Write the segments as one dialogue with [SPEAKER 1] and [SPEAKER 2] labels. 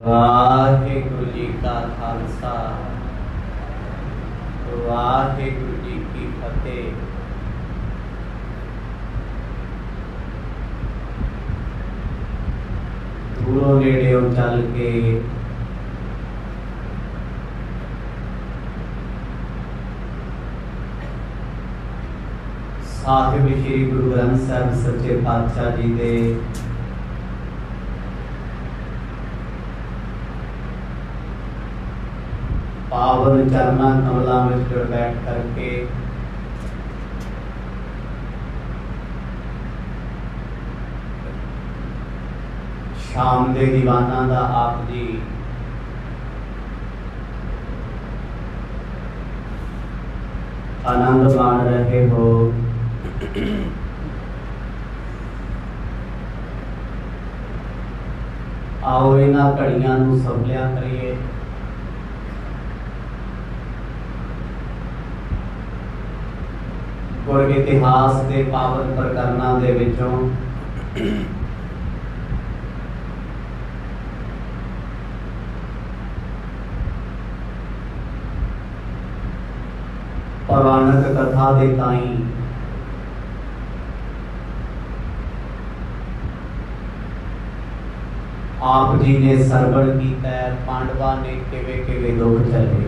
[SPEAKER 1] वाहेगुरु जी का खालसा वाहेगुरु जी की फतेह। दूरों नेड़े चल के साहिब श्री गुरु ग्रंथ साहिब सच्चे पातशाह जी दे पावन चरणा कमलों में बैठ करके शाम दे दीवाना दा आप जी आनंद मान रहे हो। आओ इन्हां घड़ियां नूं सफलिया करिए। गुर इतिहास के पावन प्रकरणों के विचों पौराणिक कथा के ताई आप जी ने सरवण किया। पांडवा ने किवें किवें दुख झले।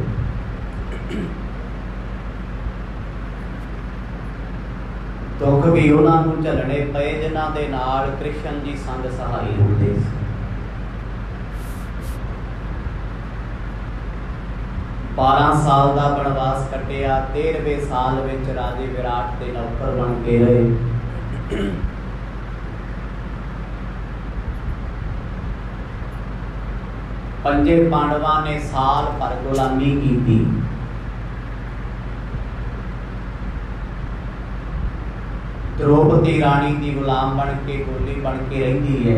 [SPEAKER 1] दुख भी उन्होंने झलने पे जिन्हां दे नाल कृष्ण जी संग सहाई होंदे सी। 12 साल का बनवास कटिया। 13वें साल विच राजे विराट के नौकर बन के रहे। पंजे पांडवां ने साल भर गुलामी की। द्रौपदी रानी की गुलाम बन के गोली बन के रही है।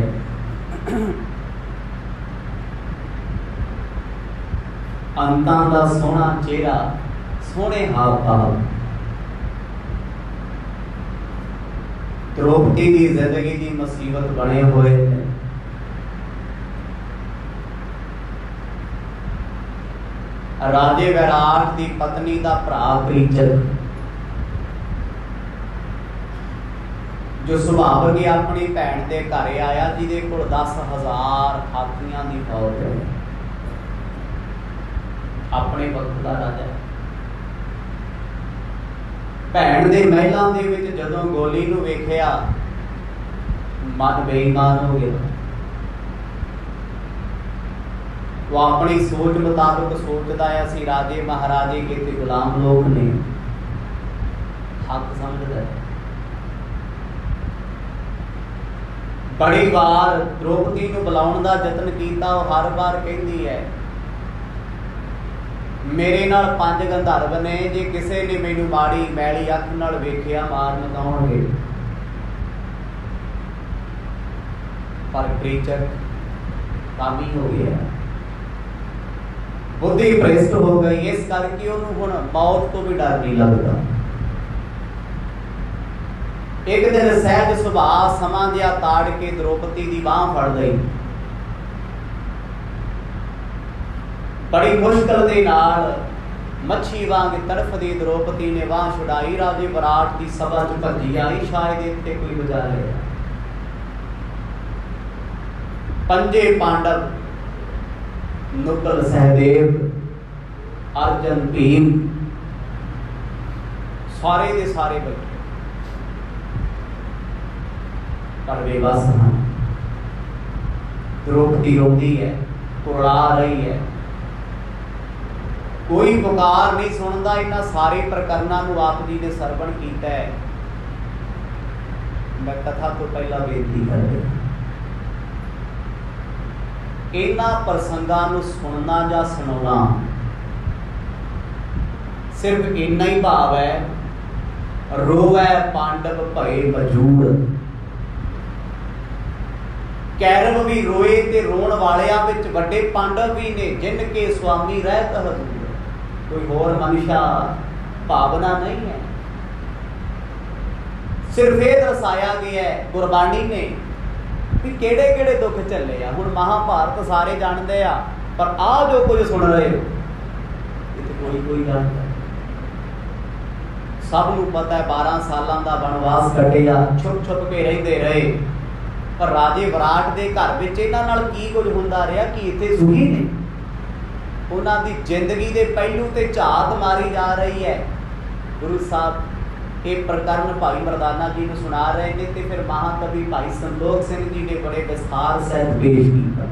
[SPEAKER 1] अंतां दा सोहना चेहरा, सोहने हाव भाव, द्रौपदी की जिंदगी की मुसीबत बने हुए हैं। राजे विराट की पत्नी का भरा प्रीचक जो सुभाव की अपनी भैन के घर आया जिहदे कोल 10,000 हाथियों की फौज है। अपने वक्त का राजा भैन के महलों के विच जदों गोली नूं वेखिया मन बेईमान हो गया। वो अपनी सोच मुताबिक सोचता है सी राजे महाराजे के ते गुलाम लोग ने हक समझदा है। बड़ी बार द्रौपदी को बुलाउण दा जतन किया। वो हर बार कहती है मेरे नाल 5 गंधर्व ने, जे किसी ने मैनू माड़ी मैली अख नाल वेखिया मार मकाउणगे। पर प्रीचक कामी हो गया, बुद्धि भ्रष्ट हो गई। इस करके उन्होंने हुण मौत तो भी डर नहीं लगता। एक दिन सहज सुभाव समा जिहा ताड़ के द्रौपदी की बांह फड़ गई। बड़ी मुश्किल के नाल मच्छी वांग तड़फदी द्रौपदी ने बांह छुड़ाई। राजे विराट की सभा च भजी आई, शायद इत्थे कोई बचा ले। पंजे पांडव नुकल सहदेव अर्जन भीम सारे दे सारे बचे। पर बेबस हाँ। द्रौपदी रोती है, कुरला रही है, कोई पुकार नहीं सुनता। इन्हां सारे प्रकरणों को आप जी ने सरवण किया है। मैं कथा तो पहला बेनती कर दिया, इन्हां प्रसंगां नूं सुनना या सुनाना सिर्फ इन्ना ही भाव है। रोवै पांडव भये मजूर, कैरव भी रोए ते रोण वालियां विच वड्डे पांडव भी ने, जिनके स्वामी रहत हजूर। कोई होर मनुष्य भावना नहीं है। सिर्फ ये दर्शाया गया है गुरबाणी ने भी किहड़े किहड़े दुख झल्ले आ। हुण महाभारत सारे जानते आ, पर आ जो कुछ सुन रहे हो ये कोई गल नहीं। सब नूं पता है 12 सालों का वनवास कटिया, छुप छुप के रहिंदे रहे, पर राजे विराट के घर विच इन्हां नाल की कुछ हुंदा रहा कि इत्थे सुखी ने। उन्हां दी जिंदगी के पहलू ते झात मारी जा रही है। गुरु साहब ये प्रकरण भाई मरदाना जी ने सुना रहे हैं, तो फिर महाकवि भाई संतोख सिंह जी ने बड़े विस्तार सहित पेश किया।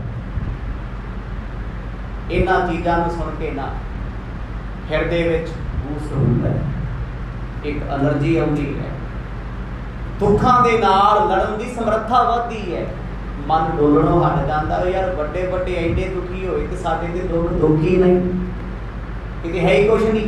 [SPEAKER 1] इन्हां चीज़ां नूं सुन के ना हिरदे विच बूस्ट हुंदा है, एक एनर्जी आउंदी है, दुखां दे नाल लड़न दी समर्था वधदी है, मन डोलणों हट जाता है। यार बड़े बड़े एडे दुखी होए तो साडे ते दुख ही नहीं, किते है ही कुछ नहीं।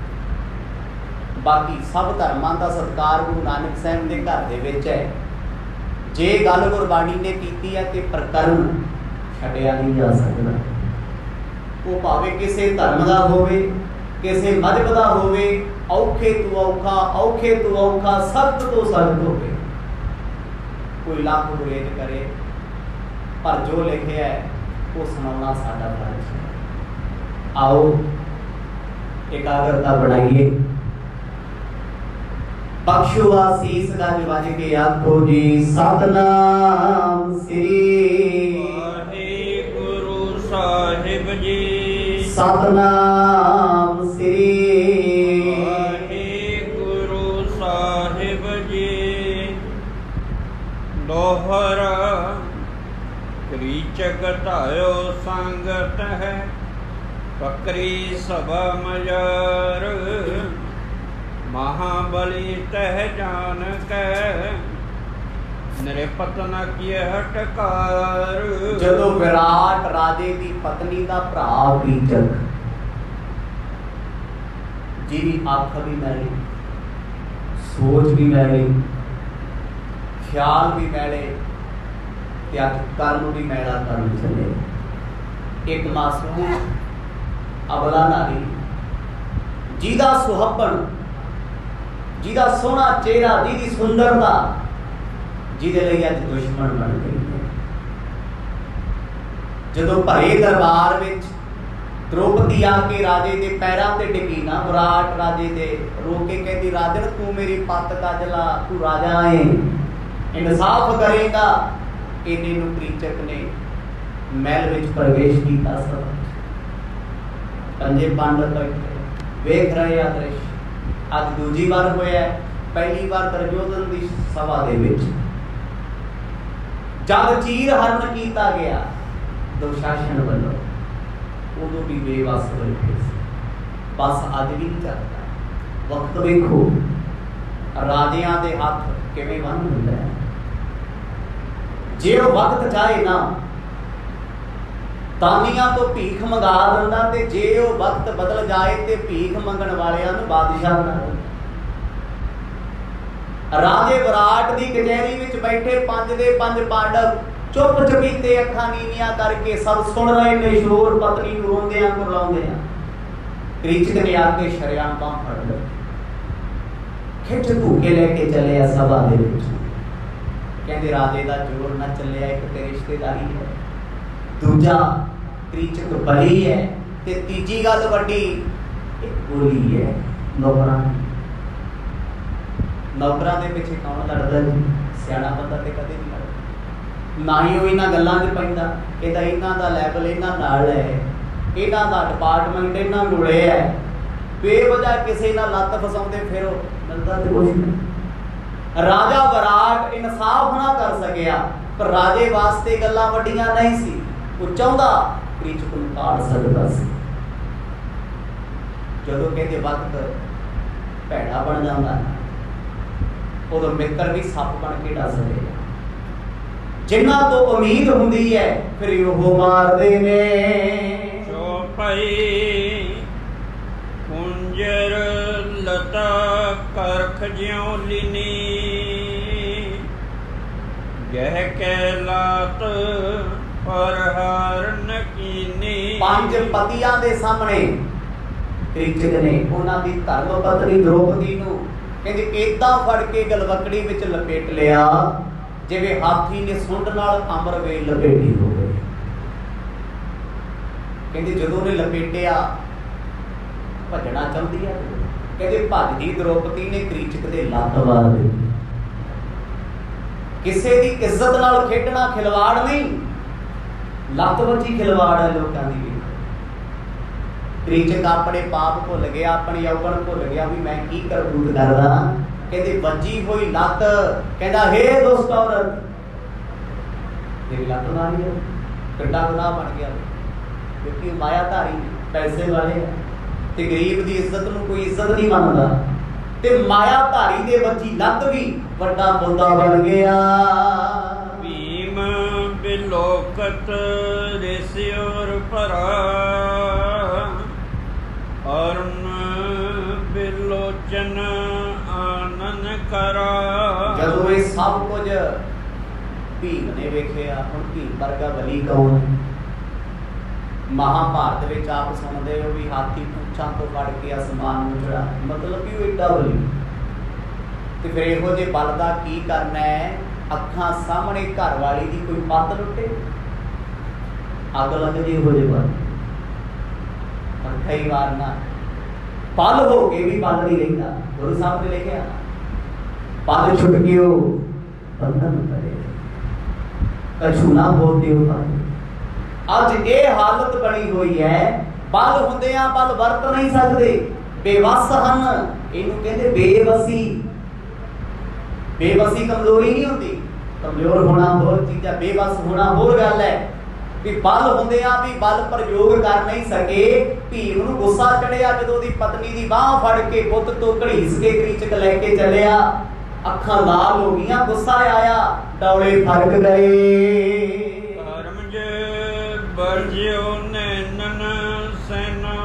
[SPEAKER 1] बाकी सब धर्मां दा सत्कार गुरु नानक साहब के घर दे विच है। जे गल गुरबाणी ने कीती है कि प्रकरण छड्डिया नहीं जा सकदा, वो भावे किसी धर्म का होवे, किसी मजहब का होवे, औखे तो औखा, औखे तो औखा, सख्त तो सख्त होवे, कोई लाख गुरेज करे, पर जो लिखे है वो सुनाना साडा फर्ज है। आओ एकाग्रता बढ़ाइए, बख्शो आसीस गज वज के आखो जी सतनाम श्री
[SPEAKER 2] वाहिगुरु साहिब जी,
[SPEAKER 1] सतनाम श्री
[SPEAKER 2] वाहिगुरु साहिब जी। दोहरा क्रीचक धायो संगत है, पकरी सभा मजार, महाबली तह जान के नृपत न किए हटकार।
[SPEAKER 1] जदों विराट राजे की पत्नी का भरा क्रीचक, जिहदी अख भी मैली, सोच भी मैली, ख्याल भी मैले, कर्म भी मैला करन चले। एक मासूम अबला नारी जिहदा सुहबन, जिहदा सोहना चेहरा, जिहदी सुंदरता, जिहदे लई अज दुश्मन बन गई है। जदों भरे दरबार विच द्रौपदी आके राजे के पैरों ते टिकी ना, विराट राजे दे रो के कहती, राजन तू मेरी पत कजला, तू राजा है, इंसाफ करेगा। इन्हें नूं क्रीचक ने महल विच प्रवेश किया। सब पंजे पांडव बैठे वेख रहे आ दृश्य। अज दूजी बार होया, पहली बार दुर्योधन की सभा दे विच जब चीर हरण किया गया दुशासन वालों, उदों भी बेबस बैठे। बस अज भी नहीं चलता। वक्त वेखो राजियां दे हाथ किवें बंद हुंदा है। जे वो वक्त चाहे ना तानियां तो भीख मंगा दिंदा, ते जे वो वक्त बदल जाए तो भीख मंगण वालियां नूं बादशाह बना दिंदा। राजे विराट की कचहरी में बैठे पंज दे पंज पांडव चुप चपीते अखां नीवियां करके सब सुन रहे ने शोर, पत्नी नूं रोंदियां कुरलाउंदियां। क्रीचक ने आके शरेआम बांह फड़ ली, खिच धूके लेके चले सभा दे विच। कहते राजे का जोर न चलिया, एक तो रिश्तेदारी है, दूजा क्रीचक बली है, ते तीजी गल वड्डी एक गोली है नौकरां। नौकरां दे पिछे कौन लड़दा जी? सियाणा बंदा ते कदे नहीं लड़दा, ना ही वो इन्हां गल्लां 'च पैंदा। कहदा इन्हां दा लैवल इन्हां नाल है, इन्हां दा डिपार्टमेंट इन्हां जुड़े है, बेवजह किसी नाल लत्त फसाउंदे फिरो, मिलदा ते कुछ नहीं। राजा विराट इंसाफ ना कर सकिया, पर राजे वास्ते गल्लां वड्डियां नहीं सी। वो चाहुंदा क्रीचक नूं काढ़ सकदा सी। जदों कहते वक्त भैड़ा बन जाता, उदों मित्र भी सप बन के डसदे। जिन्हां तो उम्मीद हुंदी है फिर ओह मारदे ने।
[SPEAKER 2] चौपाई कुंजर लता करख ज्यों लिनी, गह कैलात पर हार नकीनी।
[SPEAKER 1] पंज पतियां दे सामने क्रीचक ने उन्हां दी धर्म पत्नी द्रौपदी नूं कहंदे इदां फड़ के गलवकड़ी विच लपेट लिया जिवें हाथी ने सुंड नाल अमर वे लपेटी हो गए। कहते जदों ने लपेटिया भजना चाहती है, कहते भजदी द्रौपदी ने क्रीचक दे लत्त मार दी। किसी की इज्जत नाल खेडना खिलवाड़ नहीं, लत्त वजी खिलवाड़ है लोगों की। क्रीचक अपने पाप भुल गया, अपनी यौवन भुल गया भी मैं की करतूत करदा। कहते वजी हुई लत्त, कहता हे दोस्त औरत तेरी लत्त मारी है, कितना गुनाह बन गया। क्योंकि मायाधारी पैसे वाले ते गरीब की इज्जत नूं कोई इज्जत नहीं मानता, ते मायाधारी दे वजी लत्त भी वड्डा मुद्दा बन गया।
[SPEAKER 2] भीम बिलोकत ऋषियोर भरा, अरुण बिलोचन आनन करा।
[SPEAKER 1] जदों ये सब कुछ भीम ने वेखिया, हुण भीम वर्गा बली कौन? महाभारत विच आप सुनते हो भी हाथी पूछां तो फड़ के आसमान में चढ़ा, मतलब कि वो एडा बली। तो फिर इहो जे बल दा की करना है? अखां सामने घर वाली दी कोई पत्त लुटे, अग लग जे हो जे बल, कई बार ना पल हो के भी पल नहीं रहिंदा। गुरु साहब ने लिखिया पल छुट गयो बंधन करे, कछु ना बोलते हो पाए। अज ये हालत बनी हुई है, बल हुंदियां बल वरत नहीं सकते, बेवस हन। इहनूं कहंदे बेबसी। बेबसी कमजोरी नहीं होती, कमजोर होना होर चीज़, बेबस होना होर गल है। भी बल हुंदियां भी बल प्रयोग कर नहीं सके। भीम नूं गुस्सा चढ़िया जदों दी पत्नी दी बांह फड़ के पुੱਤ तो घड़ीस के क्रीचक लैके चलिया, अखां लाल हो गईयां, गुस्सा आया, डौले फड़क गए।
[SPEAKER 2] धर्मज बरजियो नैनन सेना,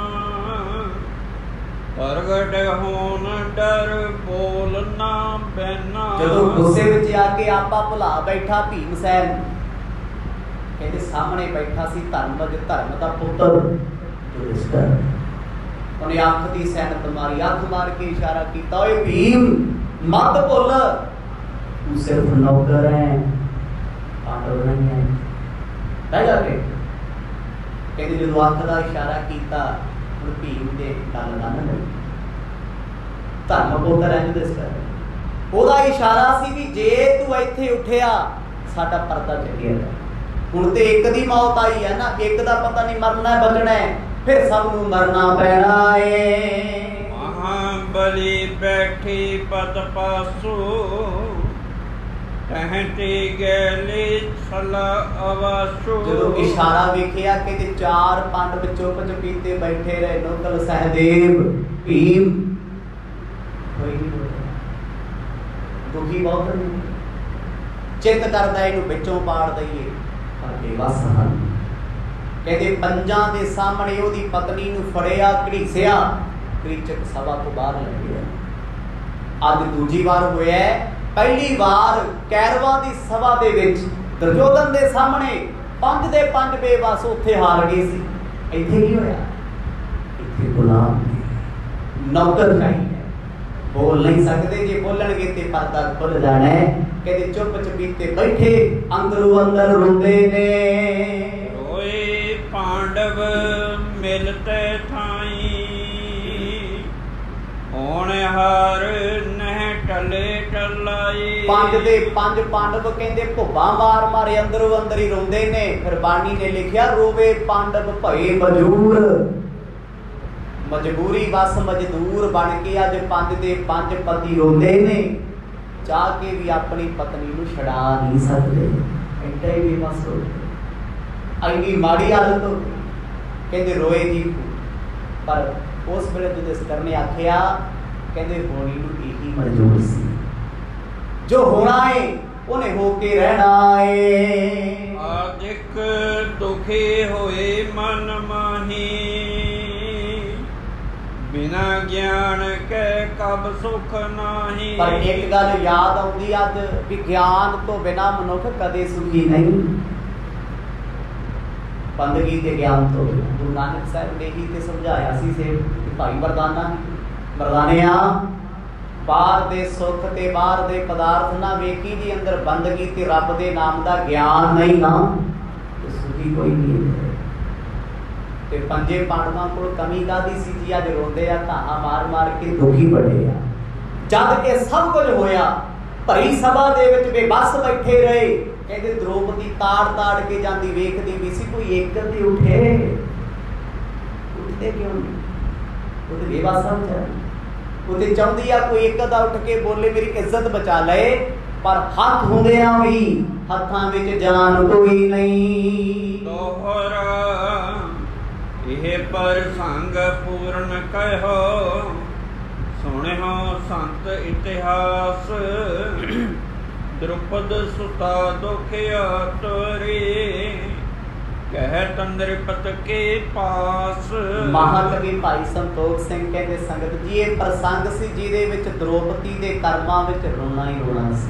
[SPEAKER 2] प्रगट होन डर बोलना बैना।
[SPEAKER 1] जदों गुस्से विच आके आपा भुला बैठा भीम सैन, कहते सामने बैठा सी धर्मज, धर्म दा पुत्र युधिष्ठिर। उन्हें अख दी सैनत मारी, अख मार के इशारा किया, ओए भीम मत भुल तू सिर्फ नौकर है, पांडव नहीं है। बह जाके कहते जो अख दा इशारा किया, भीम दे गल ना लगी। धर्म पुत्र है युधिष्ठिर, ओदा इशारा सी भी जे तू इत्थे उठिया साडा परदा चलिया। हुण ते एक दी मौत आई है ना, एक दा पता नहीं मरना है बचना है, फिर सब नूं मरना पैना है।
[SPEAKER 2] महाबली बैठी पद पासो, कहते गैले छला अवासो।
[SPEAKER 1] जदों इशारा वेखिया कि ते चार पांडव चुप चपीते बैठे रहे, नकुल सहदेव भीम, कोई नहीं बोलिया। दुखी बहुत नहीं, चित करदा इहनूं विचों पाड़ दईए, बेवस हन। कहते पंजां दे सामने ओदी पत्नी नूं फड़िया, घड़ीसिया, क्रीचक सभा तो बाहर लग गया। अज दूजी बार होया, पहली बार कैरवां दी सभा दे विच दुर्योधन दे सामने 5 दे 5 बेबस उत्थे हार गए सी। इत्थे की होया? इत्थे गुलाम नौकर चाहिए, बोल नहीं सकते, जे बोलणगे ते पर्दा खुल जाना है। कहते चुप चपीते बैठे, अंदरों अंदर रोंदे ने।
[SPEAKER 2] रोए पांडव मिलते थाई, होने हार नह टले टलाई। 5 दे 5 पांडव कहते भुब्बा मार मारे अंदरों अंदर ही रोंदे ने। फिर बाणी ने लिखिया रोवे पांडव भये मजूर, मजबूरी बस मजदूर बन के अज 5 दे 5 पति रोंदे ने। चाह के भी अपनी पत्नी नूं छड़ा नहीं सकते, एडा ही बेबस हो, इन्नी माड़ी हालत हो। कहते रोए जी, पर उस वेले युधिष्ठिर ने आखिया, कहते होनी नूं यही मंजूर सी, जो होना है उन्हें होके रहना है। आदिक दुखी होए मन माही, बिना ज्ञान के कब सुख नाही।
[SPEAKER 1] पर एक गल याद आउंदी अज भी ज्ञान तो बिना मनुख कदे सुखी नहीं। बंदगी ते ज्ञान तो गुरु नानक साहब ने ही ते समझाया सी से भाई मरदाना मरदानिया बाहर दे सुख ते बाहर दे पदार्थ ना वेखी जी, अंदर बंदगी ते रब दे नाम दा ज्ञान नहीं ना तो सुखी कोई नहीं है। ते पंजे पांडवां कोल कमी कादी सी जी, अज रोंदे आ धाहा मार मार के दुखी बड़े आ। जद के सब कुछ होया भरी सभा दे विच बेबस बैठे रहे, कहते द्रौपदी ताड़ ताड़ के जांदी वेखदी भी सी, कोई एक ते उठे, उठते क्यों नहीं? वो तो बेबस हो जाए, वो तो चाहती है कोई एक अदा उठ के बोले मेरी इज्जत बचा ले, पर हाथ होंदियां भी हत्थां विच जान कोई नहीं।
[SPEAKER 3] दोहरा यह पर संग पूर्ण कहो, सुनो संत इतिहास, द्रुपद सुता दुखिया तोरे, कहत नृपत के पास।
[SPEAKER 1] महाकवि भाई संतोख सिंह कहते संगत जी ये प्रसंग सी जिहदे विच द्रौपदी दे कर्मां विच रोना ही रोना सी।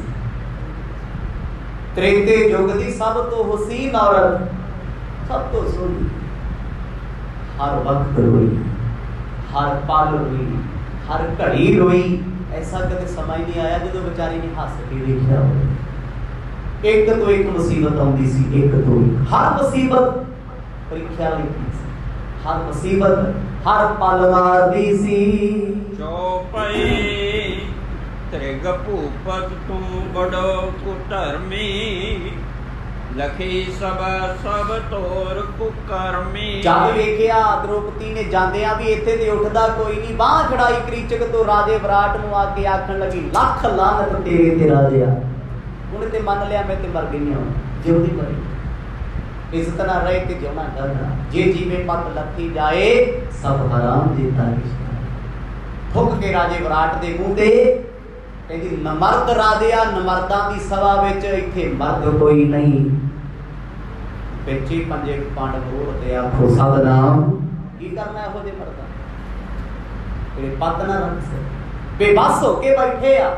[SPEAKER 1] त्रेते युग दी सब तो हुसीन औरत, सब तो सोहनी, हर वक्त रोई, हर पल रोई, हर घड़ी रोई। ऐसा कदे समय नहीं आया जो बेचारी ने हस के देखा हो। एक तो एक मुसीबत आउंदी सी, एक तो एक, हर मुसीबत परीक्षा लेती सी, हर मुसीबत हर पल मारदी सी।
[SPEAKER 3] चौपाई त्रिग भूपत तू बड़ो कुधर्मी, लखी सब सब तोर कुकर्मी।
[SPEAKER 1] जद वेखिया द्रौपदी ने जांदिया भी इत्थे ते उठदा कोई नहीं, बाह खड़ाई क्रीचक तो राजे विराट नूं आके आखण लगी लख लानत तेरे ते राजिया, उन्हें ते मन लिया मैं ते मर गई हूं, जिउंदी मरी इज्जत ना रहे ते जिउना डरना, जे जीवे पत लखी जाए सब हराम देता रिश्ता। ठुक के राजे विराट दे मूंह ते कहंदी नमर्द राजिया, नमर्दां दी सभा विच इत्थे मर्द कोई नहीं। पिछे पंजे पांडव रोड़ते आखो सतनाम, की करना है हो जे मर्दा तेरे पत ना रख से बेबस हो के बैठे आ।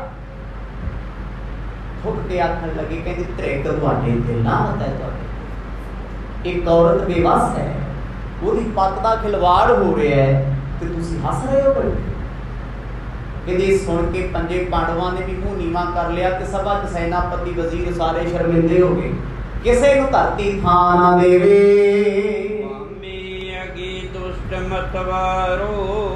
[SPEAKER 1] ठुक के आखण लगे कहंदी त्रिक तुहाडे ते लानत है, तुहाडे एक औरत बेबस है, ओदी पत दा खिलवाड़ हो रहा है ते तुसीं हस रहे हो बैठे। कहंदी सुन के पंजे पांडवां ने भी मुंह नीवा कर लिया ते सभा च सेनापति वजीर सारे शर्मिंदे हो गए, किसे नु धरती थां ना देवे।
[SPEAKER 3] स्वामी अगी दुष्ट मतवारो,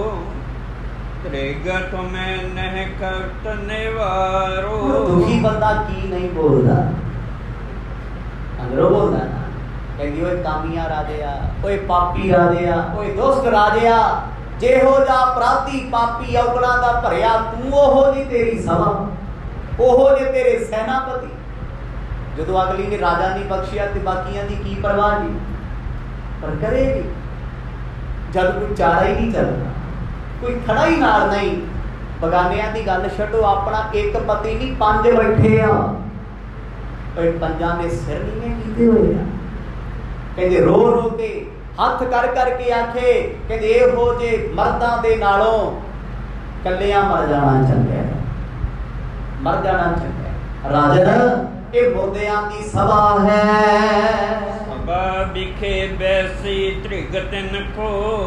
[SPEAKER 3] त्रिग तुम्हें नह करत निवारो।
[SPEAKER 1] दुखी बंदा की नहीं बोलदा, अंदरों बोलदा ना, कहंदी ओए कामिया राजिया, ओए पापी राजिया, ओए दुष्ट राजिया, जेहो जा अपराधी पापी औगणा दा भरिया तू, ओहो जी तेरी सभा, ओहो जे तेरे सेनापति। जदों अगली ने राजा नहीं बख्शिया ते बाकियां दी की परवाह नहीं, पर करेगी जब कोई चारा ही नहीं चलता, कोई खड़ा ही नाल नहीं। बगानियां दी गल छड्डो, अपना एक पति नहीं पंज बैठे आ, पंजां दे सिर नहीं कीते होए आ। कहंदे रो रो के हथ कर करके आखे, कहंदे एहो जे मर्दां दे नालों कल्लियां मर जाना चंगा है, मर जाना चंगा है। राजन ये मुर्दियां दी सभा है,
[SPEAKER 3] सभा बिखे बैसी त्रिग तिन को,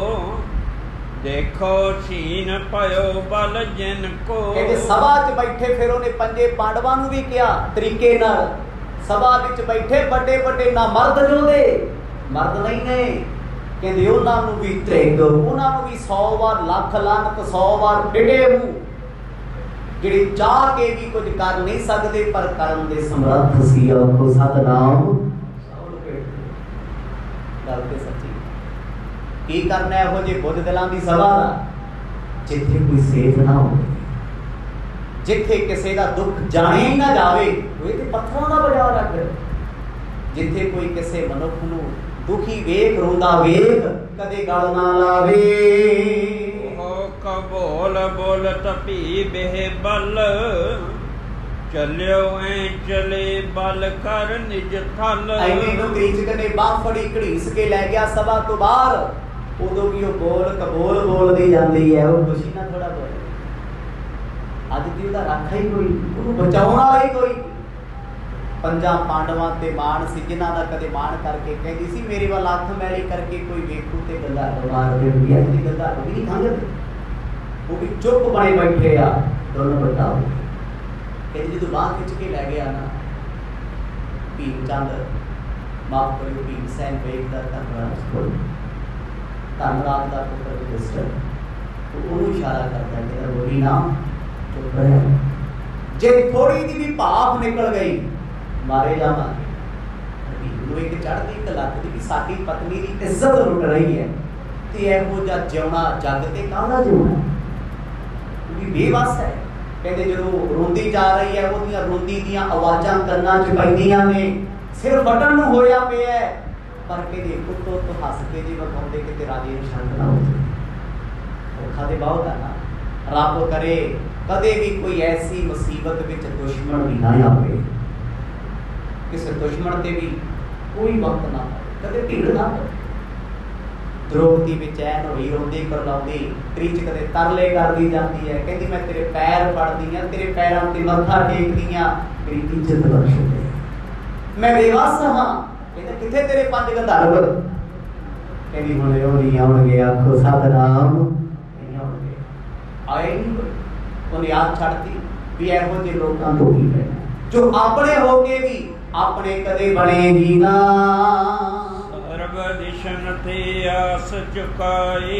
[SPEAKER 3] देखो छीन पयो बल जिनको।
[SPEAKER 1] कहते सभा च बैठे फिर उन्हें पंजे पांडवां नूं भी किया तरीके नाल, सभा विच बैठे बड़े बड़े ना मर्द जो दे मर्द नहीं ने, कहते उन्हां नूं भी त्रिग, उन्हां नूं भी 100 बार लख लानत 100 बार फिटे मूंह, जिहड़े चाह के भी कुछ कर नहीं सकते पर करन दे समर्थ सी। आखो सतनाम, गल ते सच्ची। की करना है हो जे बुझ दिलां दी सभा दा, जिथे कोई सेफ ना हो, जिथे किसी दा दुख जाने ही ना जावे, ओए ते पत्थरां दा बजा रख, जिथे कोई किसी मनुख नूं दुखी वेख रोंदा वेख कदे गल ना लावे।
[SPEAKER 3] कबोल बोल तपी बेह बल, चलियो ऐ चले बल कर निज थल।
[SPEAKER 1] ऐने नु क्रीचक ने बाह फड़ी घड़ीस के ले गया सभा तो बाहर, उदों भी बोल कबोल बोलदी जांदी है, वो खुशी ना थोड़ा बोले। अज दी उहदा राखा ही कोई, उहनूं बचाउण वाला ही कोई। पंजा पांडवां ते मान सी, जिन्हां दा कदे मान करके कहदी सी मेरे वाल हथ मैली करके कोई वेखू ते गल्ला मार दे, अज दी गल्ला भी नहीं खंगदे, वो भी चुप बने बैठे आ।
[SPEAKER 2] दोनों बड़ा हो गए। कहते जो बाह खिंच के लै गया ना भीम चंद, माफ करियो भीम सैन वेखदा धनराज का पुत्र युधिष्ठिर, ਉਹਨੂੰ ਇਸ਼ਾਰਾ ਕਰਦਾ ਕਿ ਰੋਈ ਨਾ, ਚੁੱਪ ਰਹਿ, ਜੇ ਥੋੜੀ ਜਿਹੀ ਵੀ ਭਾਫ ਨਿਕਲ ਗਈ ਮਾਰੇ ਜਾਵਾਂਗੇ। ਨੂੰ ਇੱਕ ਚੜ੍ਹਦੀ ਕਲੱਕ ਦੀ ਕਿ ਸਾਡੀ ਪਤਨੀ ਦੀ ਇੱਜ਼ਤ ਲੁੱਟ ਰਹੀ ਹੈ ਤੇ ਇਹੋ ਜਿਹਾ ਜਿਉਣਾ ਜੱਗ ਤੇ ਕਾਹਦਾ ਜਿਉਣਾ, ਵੀ ਬੇਵੱਸ ਹੈ। ਕਹਿੰਦੇ ਜਦੋਂ ਰੋਂਦੀ ਜਾ ਰਹੀ ਹੈ ਉਹਦੀਆਂ ਰੋਂਦੀ ਦੀਆਂ ਆਵਾਜ਼ਾਂ ਕੰਨਾਂ 'ਚ ਪੈਂਦੀਆਂ ਨੇ, ਸਿਰ ਫਟਣ ਨੂੰ ਹੋਇਆ ਪਿਆ, ਪਰ ਕਹਿੰਦੇ ਉੱਤੋਂ ਤੋਂ ਹੱਸ ਕੇ ਜੀ ਵਿਖਾਉਂਦੇ ਕਿ ਤੇਰਾ ਜੀ ਸ਼ੰਕ ਨਾ ਹੋਵੇ। ਔਖਾ ਤੇ ਬਹੁਤ ਹੈ ਨਾ, ਰੱਬ ਕਰੇ ਕਦੇ ਵੀ ਕੋਈ ਐਸੀ ਮੁਸੀਬਤ ਵਿੱਚ ਦੁਸ਼ਮਣ ਵੀ ਨਾ ਆਵੇ, ਕਿਸੇ ਦੁਸ਼ਮਣ ਤੇ ਵੀ ਕੋਈ ਵਕਤ ਨਾ ਕਦੇ ਭੀੜ ਨਾ ਪਵੇ। द्रौपदी बेचैन होई रोंदी करलाउंदी, त्रिच कदे तरले करदी जाती है, कहती मैं तेरे पैर पड़दी हां, तेरे पैरां ते मत्था टेकदी हां, मेरी इज्जत बख्श दे, मैं बेवस हां। कहंदा किथे तेरे पंज गंधर्व, कहंदी हुण ओ नहीं आउणगे, आखो सतनाम नहीं आउणगे, आए नहीं। उन्हें याद छड्डती भी इहो जे लोकां तो ही है जो अपने होके भी अपने कदे बनेगी ना।
[SPEAKER 3] सर्व दिशन थे आस चुकाए,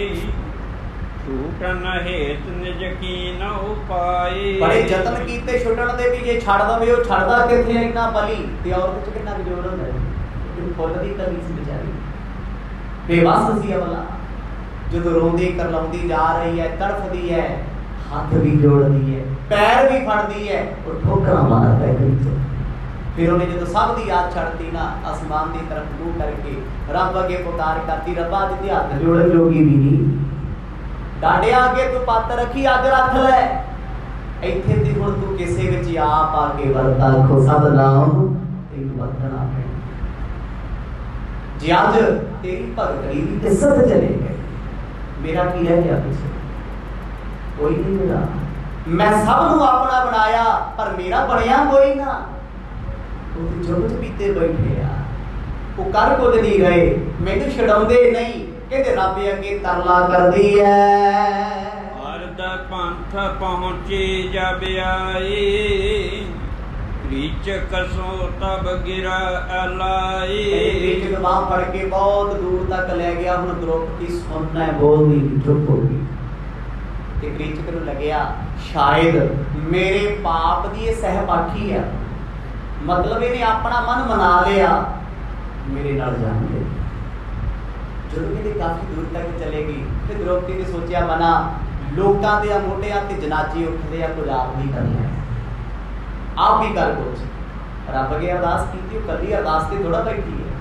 [SPEAKER 3] छूटन हेत निज की न उपाए।
[SPEAKER 2] बड़े जतन कीते छुटन दे भी जे छड़ दवे ओ छड़दा किथे इन्ना बली ते औरत च कितना जोर हुंदा है। जो फुੱਲ दी कली सी बेचारी बेवस सी अवला, जदों रोंदी करलाउंदी जा रही है, तड़फदी है, हाथ भी जोड़दी है, पैर भी फड़दी है और ठोकरां मारदा है कहीं। फिर उन्हें जो सब की याद छड़ती ना, आसमान की तरफ मुंह करके रब अगे पुकार करती, रब्बा जी हाथ जोड़न जोगी भी नहीं, डांडे आगे तू पत्त रखी अग रख लै, इत्थे दी हुण तू किसे विच आप आके वरता, खो सब नाम तैनूं वरतना पैना। जे अज तेरी भगतड़ी दी इज्जत चले गई, मेरा की रह गया पिछे? कोई नहीं मिला। मैं सब नूं अपना बनाया पर मेरा बनिया कोई ना। चुप चपीते बैठे आ, वो कर कुछ नहीं रहे, मैनू छड़ाउंदे नहीं, कहते रब अगे तरला करदी है।
[SPEAKER 3] अर्ध पंथ पहुंचे जब आए, रीचक सो तब गिरा अलाई।
[SPEAKER 2] रीचक बाह फड़ के बहुत दूर तक ले गया, हुण द्रौपदी सुनना है, बोलदी चुप हो गई। ते रीचक नूं लगया शायद मेरे पाप दी ये सहपाठी है, मतलब इन्हें अपना मन मना लिया, मेरे नाल जान दे। जदों कहते काफी दूर तक चलेगी, फिर द्रौपदी ने सोचा मना लोकां दे मोढियां ते जनाजे उठदे आ, कुछ आप भी कर ले, आप भी कर कुछ। रब अगे अरदास की, कली अरदास ते थोड़ा बैठी है,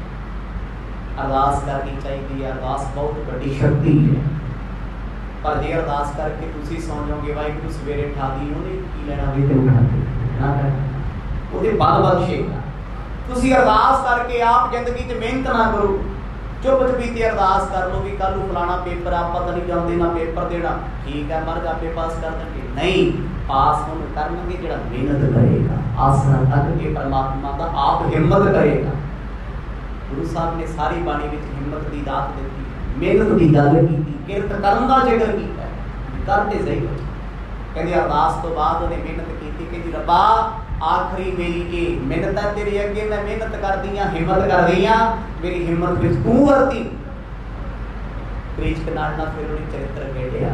[SPEAKER 2] अरदास करनी चाहिए, अरदास बहुत बड़ी शक्ति है। पर जे अरदास करके तुसीं सौ जाओगे, वाहिगुरू सवेरे उठा दी, उन्हें की लेना भी ते उठा दे ना करना, ਉਹਦੇ ਬਲ ਬਖਸ਼ੇਗਾ। ਤੁਸੀਂ ਅਰਦਾਸ ਕਰਕੇ ਆਪ ਜ਼ਿੰਦਗੀ 'ਚ ਮਿਹਨਤ ਨਾ ਕਰੋ, ਚੁੱਪ ਚਪੀਤੇ ਅਰਦਾਸ ਕਰ ਲਓ ਵੀ ਕੱਲ ਨੂੰ ਫਲਾਣਾ ਪੇਪਰ ਆਪਾਂ ਤਾਂ ਨਹੀਂ ਜਾਂਦੇ ਨਾ ਪੇਪਰ ਦੇਣਾ, ਠੀਕ ਹੈ ਮਰਦ ਆਪੇ ਪਾਸ ਕਰ ਦੇਣਗੇ, ਨਹੀਂ ਪਾਸ ਉਹਨੂੰ ਕਰਨਗੇ ਜਿਹੜਾ ਮਿਹਨਤ ਕਰੇਗਾ, ਆਸਰਾ ਤੱਕ ਕੇ ਪਰਮਾਤਮਾ ਦਾ ਆਪ ਹਿੰਮਤ ਕਰੇਗਾ। ਗੁਰੂ ਸਾਹਿਬ ਨੇ ਸਾਰੀ ਬਾਣੀ ਵਿੱਚ ਹਿੰਮਤ ਦੀ ਦਾਤ ਦਿੱਤੀ, ਮਿਹਨਤ ਦੀ ਗੱਲ ਕੀਤੀ, ਕਿਰਤ ਕਰਨ ਦਾ ਜ਼ਿਕਰ ਕੀਤਾ, ਕਰਦੇ ਸਹੀ ਕੁਝ। ਕਹਿੰਦੇ ਅਰਦਾਸ ਤੋਂ ਬਾਅਦ ਉਹਨੇ ਮਿਹਨਤ ਕੀਤੀ, ਕਹਿੰਦੀ ਰੱਬਾ आखिरी मेरी ये मेहनत है तेरी अगे, मैं मेहनत कर दी हां, हिम्मत कर दी हां, मेरी हिम्मत विच तू वरती। प्रीच नाल ना फिर उन्हें चरित्र खेड़िया,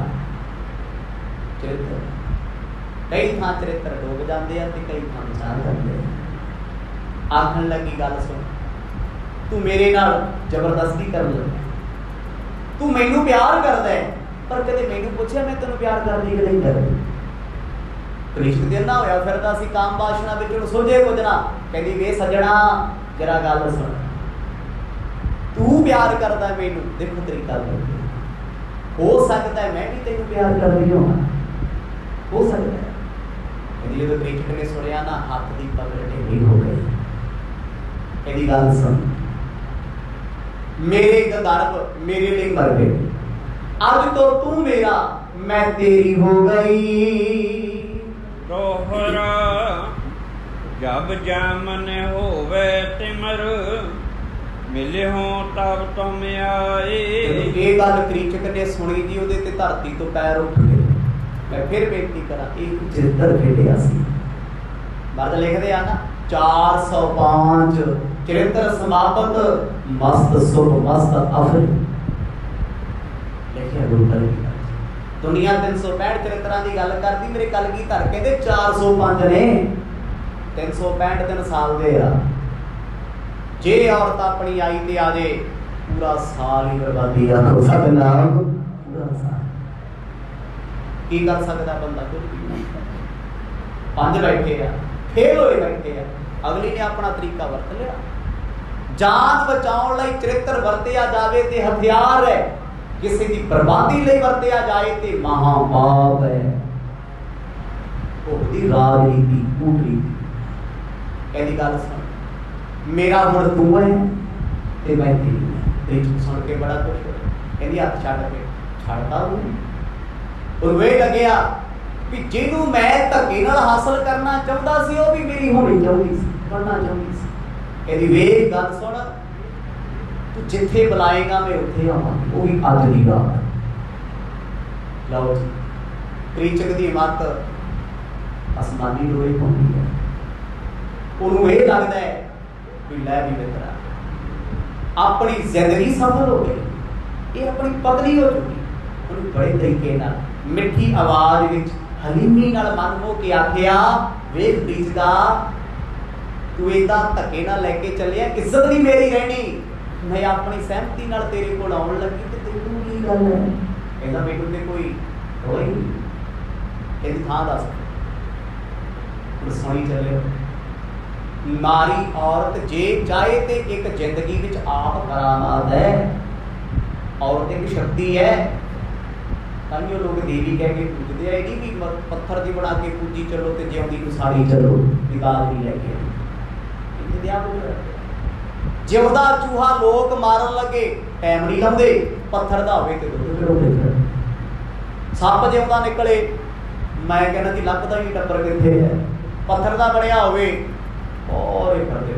[SPEAKER 2] चरित्र कई थां चरित्र डूब जाते हैं, कई थां विचार करते हैं। आखन लगी गल सुन, तू मेरे नाल जबरदस्ती कर लगा, तू मैनू प्यार करदा है, पर कदे मैनू पूछया मैं तेनू प्यार करदी कि नहीं करदी? कृष्ण देना होया फिरदा सी काम बाशना विच, हुण सोझे कुछ ना। कहंदी वे सजणा जरा गल सुन, तू प्यार करदा मैनू, देखो तरीका हो सकता है मैं भी तेनू प्यार कर रही हूं, हो सकता है। कहंदी जदों कृष्ण ने सुनिया ना, हाथ दी पकड़ ढीली हो गई। कहंदी गल सुन, मेरे गंधर्व मेरे लिए मर गए, आज तो तू मेरा मैं तेरी हो गई।
[SPEAKER 3] दोहरा जब जामन होवे तिमर, मिले हो तब तुम आए।
[SPEAKER 2] ये गल कृचक ने सुनी जी, ਉਹਦੇ ਤੇ ਧਰਤੀ ਤੋਂ ਪੈਰ ਉੱਠ ਗਏ।
[SPEAKER 1] मैं फिर बेनती करा, एक चरित्र खेलिया सी। मर्द लिखते हैं ना 405 चरित्र समापत मस्त सुख मस्त अफर लिखिया गुरु कलगीधर। दुनिया 365 चरित्रां की गल करती, मेरे कलगीधर कहते 405 ने। 365 दिन साल दे आ, जे औरत अपनी आई ते आ जे पूरा साल ही बर्बादी आखो सतनाम पूरा साल की कर सकता बंदा, कुछ भी नहीं। 5 बैठे आ, फेल होए बैठे आ, अगली ने अपना तरीका वरत लिया। जान बचाउण लई चरित्र वरतिया जावे ते हथियार है, किसी की बर्बादी लई वरतिया जाए ते महापाप है। ओहदी राजनीति कूटरी कहदी गल सुन, मेरा हुण तू है ते मैं तेरी है। सुन के बड़ा खुश हो, कहदी हथ छड्ड के छड्डदा और वे लग्या भी जिन्हों मैं धक्के नाल हासिल करना चाहता सी, वो भी मेरी होनी चाहती सी, बनना चाहती सी। कहदी वे गल सुन, तू जिथे बुलाएगा मैं उत्थे आवांगी, वो भी अज दी गल। लो जी, प्रीचक दी मत आसमानी लोई पाउंदी है। उन्होंने ये लगता है भी लै भी मित्रा अपनी जिंदगी सफल हो गई, ये अपनी पत्नी हो चुकी। उन्होंने बड़े तरीके नाल मिठी आवाज विच हलीमी नाल मन हो के आखिया, वेख प्रीचदा तू इदां धक्के नाल लेके चलिया, इज्जत नहीं मेरी रहनी, मैं अपनी सहमति नाल तेरे कोल आउण लगी ते तैनूं की गल है? कहंदा मैनूं ते कोई होई नहीं। कहंदी थां दस। सुनी चले, नारी औरत जे चाहे ते एक जिंदगी विच आप करामात है, औरत एक शक्ति है। ताइयों लोग देवी कह के पूजते हैं, नहीं भी पत्थर की बना के पूजी चलो ते जिउंदी नूं साड़ी चलो निकाल नहीं लेके जिउंदा चूहा लोग मारन लगे टाइम नहीं लाउंदे, पत्थर दा होवे ते दुध पिलाउंदे। सप जिउंदा निकले मैं कहना जी लभदा ही टब्बर कित्थे है, पत्थर दा बणिया होवे और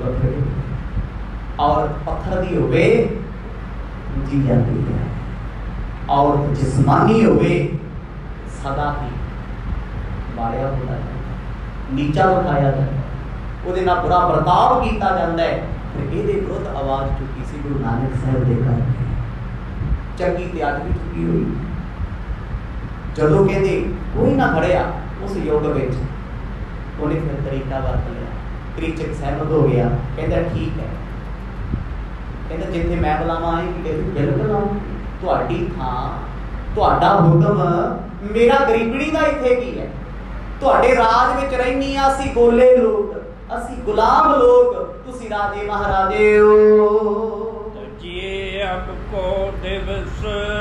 [SPEAKER 1] पत्थर दी होवे जी जाती है, और जिस्मानी होवे सदा ही मारिया होता है, नीचा उठाया जाता है, ਉਹਦੇ ਨਾਲ बुरा बर्ताव किया जाता है। फिर ਇਹਦੇ ਵਿਰੁੱਧ आवाज चुकी सी गुरु नानक साहब ਦੇ ਘਰ ਚੰਗੀ ਤੇ ਅੱਜ ਵੀ ਚੁੱਕੀ ਹੋਈ। ਜਦੋਂ ਕਹਿੰਦੇ ਕੋਈ ਨਾ ਖੜਿਆ ਉਸ ਯੁੱਗ ਵਿੱਚ, ਉਹਨੇ ਫਿਰ ਤਰੀਕਾ ਵਰਤ ਲਿਆ। ਕ੍ਰਿਚਕ ਸਹਿਮਤ ਹੋ ਗਿਆ, ਕਹਿੰਦਾ ਠੀਕ ਹੈ, ਕਹਿੰਦਾ ਜਿੱਥੇ ਮੈਂ ਬੁਲਾਵਾਂ ਆਏਗੀ ਬਿਲਕੁਲ ਆਉਂਗੀ, ਤੁਹਾਡੀ ਥਾਂ ਤੁਹਾਡਾ ਹੁਕਮ, ਮੇਰਾ ਗਰੀਬਣੀ ਦਾ ਇੱਥੇ ਕੀ ਹੈ? ਤੁਹਾਡੇ ਰਾਜ ਵਿੱਚ ਰਹਿਨੀ ਆ ਅਸੀਂ ਗੋਲੇ ਲੋਕ, ਅਸੀਂ ਗੁਲਾਮ ਲੋਕ, ਤੁਸੀਂ ਰਾਜੇ ਮਹਾਰਾਜੇ ਹੋ।
[SPEAKER 3] ਤਜੀਏ ਅਬ ਕੋ ਦਿਵਸ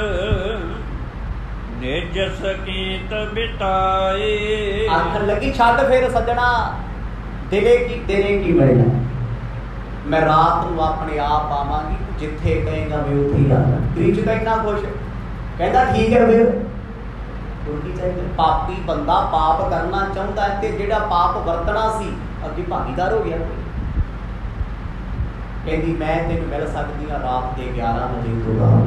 [SPEAKER 3] ਨਿਜ ਸਕੀਤ ਬਿਤਾਏ।
[SPEAKER 1] ਆਖਣ ਲੱਗੀ ਛੱਡ ਫਿਰ ਸੱਜਣਾ, ਦਿਲੇ ਕੀ ਮਿਲਣਾ, मैं रात ਨੂੰ ਆਪਣੇ ਆਪ ਆਵਾਂਗੀ, ਜਿੱਥੇ ਕਹੇਗਾ ਮੈਂ ਉੱਥੇ ਹੀ ਆਵਾਂ। ਕ੍ਰਿਚ ਤਾਂ ਇੰਨਾ ਖੁਸ਼, ਕਹਿੰਦਾ ਠੀਕ ਹੈ ਫਿਰ ਹੋਰ ਕੀ ਚਾਹੀਦਾ। ਪਾਪੀ ਬੰਦਾ ਪਾਪ ਕਰਨਾ ਚਾਹੁੰਦਾ ਹੈ ਤੇ ਜਿਹੜਾ ਪਾਪ ਵਰਤਣਾ ਸੀ ਅੱਗੇ ਭਾਗੀਦਾਰ ਹੋ ਗਿਆ। ਕਹਿੰਦੀ ਮੈਂ ਤੈਨੂੰ ਮਿਲ ਸਕਦੀ ਹਾਂ ਰਾਤ ਦੇ 11 ਵਜੇ ਤੋਂ ਬਾਅਦ,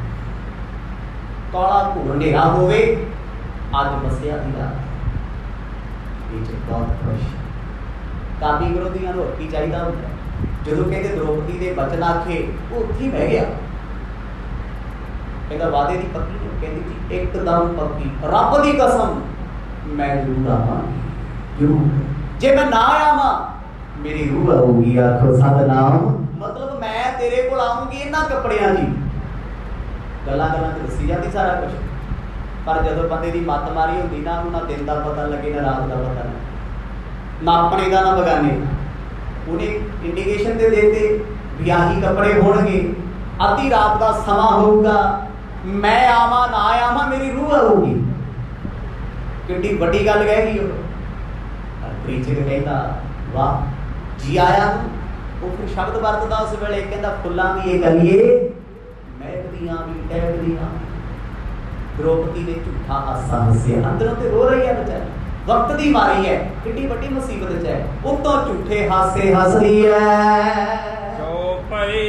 [SPEAKER 1] ਕਾਲਾ ਘੂਰ ਹਨੇਰਾ ਹੋਵੇ, ਅੱਜ ਮਸਿਆ ਦੀ ਰਾਤ। ਇਹ ਬਹੁਤ ਖੁਸ਼ ਕਾਬੀ ਵਿਰੋਧੀਆਂ ਨੂੰ ਹੋਰ ਕੀ ਚਾਹੀਦਾ ਹੁੰਦਾ। ਜਦੋਂ ਕਹਿੰਦੇ द्रौपदी ਦੇ ਬਚਨ ਆਖੇ, ਉਹ ਉੱਥੇ ਬਹਿ ਗਿਆ। ਕਹਿੰਦਾ ਵਾਦੇ ਦੀ ਪੱਕੀ, ਕਹਿੰਦੀ ਜੀ ਇੱਕਦਮ ਪੱਕੀ, ਰੱਬ ਦੀ ਕਸਮ ਮੈਂ ਜ਼ਰੂਰ ਆਵਾਂਗੀ, ਜ਼ਰੂਰ। ਜੇ ਮੈਂ ਨਾ ਆਵਾਂ ਮੇਰੀ ਰੂਹ ਆਊਗੀ, ਆਖੋ ਸਤਨਾਮ। ਮਤਲਬ ਮੈਂ ਤੇਰੇ ਕੋਲ ਆਉਂਗੀ ਇਹਨਾਂ ਕੱਪੜਿਆਂ ਦੀ। ਗੱਲਾਂ ਗੱਲਾਂ ਤੇ ਦੱਸੀ ਜਾਂਦੀ ਸਾਰਾ ਕੁਝ, ਪਰ ਜਦੋਂ ਬੰਦੇ ਦੀ ਮੱਤ ਮਾਰੀ ਹੁੰਦੀ ਨਾ, ਉਹਨੂੰ ਨਾ ਦਿਨ ਦਾ ਪਤਾ ਲੱਗੇ ਨਾ ਰਾਤ ਦਾ ਪਤਾ ਲੱਗੇ, ਨਾ ਆਪਣੇ ਦਾ ਨਾ ਬਗਾਨੇ। ਉਹਨੇ ਇੰਡੀਕੇਸ਼ਨ ਦੇ ਦਿੱਤੇ ਵੀ ਆਹੀ ਕੱਪੜੇ ਹੋਣਗੇ, ਅੱਧੀ ਰਾਤ ਦਾ ਸਮਾਂ ਹੋਊਗਾ, ਮੈਂ ਆਵਾਂ ਨਾ ਆਵਾਂ ਮੇਰੀ ਰੂਹ ਆਊਗੀ। ਕਿੰਨੀ ਵੱਡੀ ਗੱਲ ਕਹਿ ਗਈ ਉਹ। ਪ੍ਰੀਚਰ ਕਹਿੰਦਾ ਵਾਹ ਜੀ ਆਇਆ ਨੂੰ। ਉਹ ਫਿਰ ਸ਼ਬਦ ਵਰਤਦਾ ਉਸ ਵੇਲੇ, ਕਹਿੰਦਾ ਫੁੱਲਾਂ ਦੀ ਇਹ ਗਲੀਏ ਮਹਿਕਦੀਆਂ ਵੀ ਟਹਿਕਦੀਆਂ। द्रौपदी ने झूठा हासा हसिया, अंदरों ते रो रही है बेचारी, वक्त दी मारी है, कितनी बड़ी मुसीबत है, उतों झूठे हासे हस रही है।
[SPEAKER 3] सो पई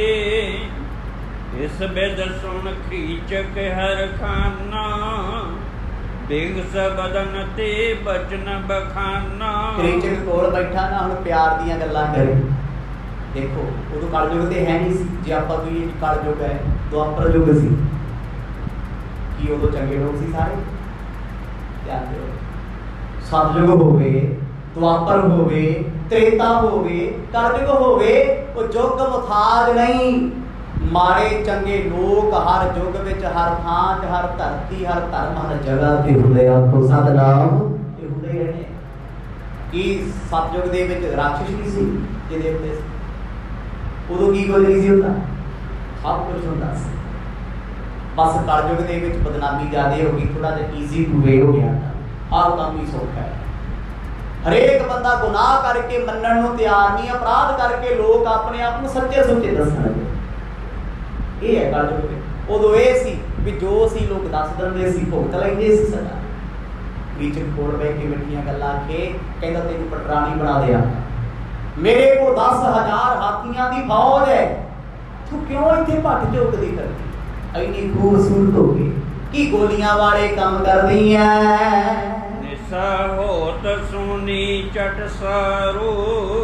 [SPEAKER 3] इस बेद सुन कीचक हर खाना, ਬਿਗਸ ਬਦਨ ਤੇ ਬਚਨ ਬਖਾਨਾ।
[SPEAKER 2] ਕ੍ਰਿਚਕ ਕੋਲ ਬੈਠਾ ਨਾ ਹੁਣ ਪਿਆਰ ਦੀਆਂ ਗੱਲਾਂ ਕਰੇ। ਦੇਖੋ ਉਦੋਂ ਕਲਯੁਗ ਤੇ ਹੈ ਨਹੀਂ ਸੀ। ਜੇ ਆਪਾਂ ਕਹੀਏ ਕਿ ਕਲਯੁਗ ਹੈ, ਦੁਆਪਰ ਯੁੱਗ ਸੀ, ਕੀ ਉਦੋਂ ਚੰਗੇ ਲੋਕ ਸੀ ਸਾਰੇ? ਧਿਆਨ ਦਿਓ, ਸਤਯੁਗ ਹੋਵੇ, ਦੁਆਪਰ ਹੋਵੇ, ਤ੍ਰੇਤਾ ਹੋਵੇ, ਕਲਯੁਗ ਹੋਵੇ, ਉਹ ਯੁੱਗ ਮੁਥਾਜ ਨਹੀਂ। ਮਾੜੇ ਚੰਗੇ ਲੋਕ ਹਰ ਯੁੱਗ ਵਿੱਚ, ਹਰ ਥਾਂ 'ਚ, ਹਰ ਧਰਤੀ, ਹਰ ਧਰਮ, ਹਰ ਜਗ੍ਹਾ ਤੇ ਹੁੰਦੇ ਆ। ਆਖੋ ਸਤਿਨਾਮ। ਇਹ ਹੁੰਦੇ ਹੀ ਰਹਿਣੇ। ਕੀ ਸਤਯੁਗ ਦੇ ਵਿੱਚ ਰਾਖਸ਼ ਨਹੀਂ ਸੀ ਜੇ ਦੇਵਤੇ ਸੀ? ਉਦੋਂ ਕੀ ਕੁਝ ਨਹੀਂ ਸੀ ਹੁੰਦਾ? ਸਭ ਕੁਝ ਹੁੰਦਾ ਸੀ। ਬਸ ਕਲਯੁਗ ਦੇ ਵਿੱਚ ਬਦਨਾਮੀ ਜ਼ਿਆਦਾ ਹੋ ਗਈ, ਥੋੜਾ ਜਿਹਾ ਈਜ਼ੀ ਟੂ ਵੇ ਹੋ ਗਿਆ। ਆਹ ਕੰਮ ਹੀ ਸੌਖਾ ਹੈ। ਹਰੇਕ ਬੰਦਾ ਗੁਨਾਹ ਕਰਕੇ ਮੰਨਣ ਨੂੰ ਤਿਆਰ ਨਹੀਂ, ਅਪਰਾਧ ਕਰਕੇ ਲੋਕ ਆਪਣੇ ਆਪ ਨੂੰ ਸੱਚੇ ਸੁੱਚੇ ਦੱਸਣਗੇ। ਇਹ ਹੈ ਕਲਯੁਗ। ਉਦੋਂ ਇਹ ਸੀ ਵੀ ਜੋ ਸੀ ਲੋਕ ਦੱਸ ਦਿੰਦੇ ਸੀ, ਭੁਗਤ ਲੈਂਦੇ ਸੀ ਸਦਾ। ਕ੍ਰਿਚਕ ਕੋਲ ਬਹਿ ਕੇ ਮਿੱਠੀਆਂ ਗੱਲਾਂ ਆਖੇ, ਕਹਿੰਦਾ ਤੈਨੂੰ ਪਟਰਾਣੀ ਬਣਾ ਦਿਆ, ਮੇਰੇ ਕੋਲ 10,000 ਹਾਥੀਆਂ ਦੀ ਫੌਜ ਹੈ, ਤੂੰ ਕਿਉਂ ਇੱਥੇ ਭੱਟ ਝੋਕਦੀ ਕਰਦੀ? ਇੰਨੀ ਖੂਬਸੂਰਤ ਹੋ ਗਈ, ਕੀ ਗੋਲੀਆਂ ਵਾਲੇ ਕੰਮ ਕਰਦੀ ਐ?
[SPEAKER 3] ਨਿਸਾ ਹੋਤ ਸੁਣੀ ਚਟ ਸਾਰੂ,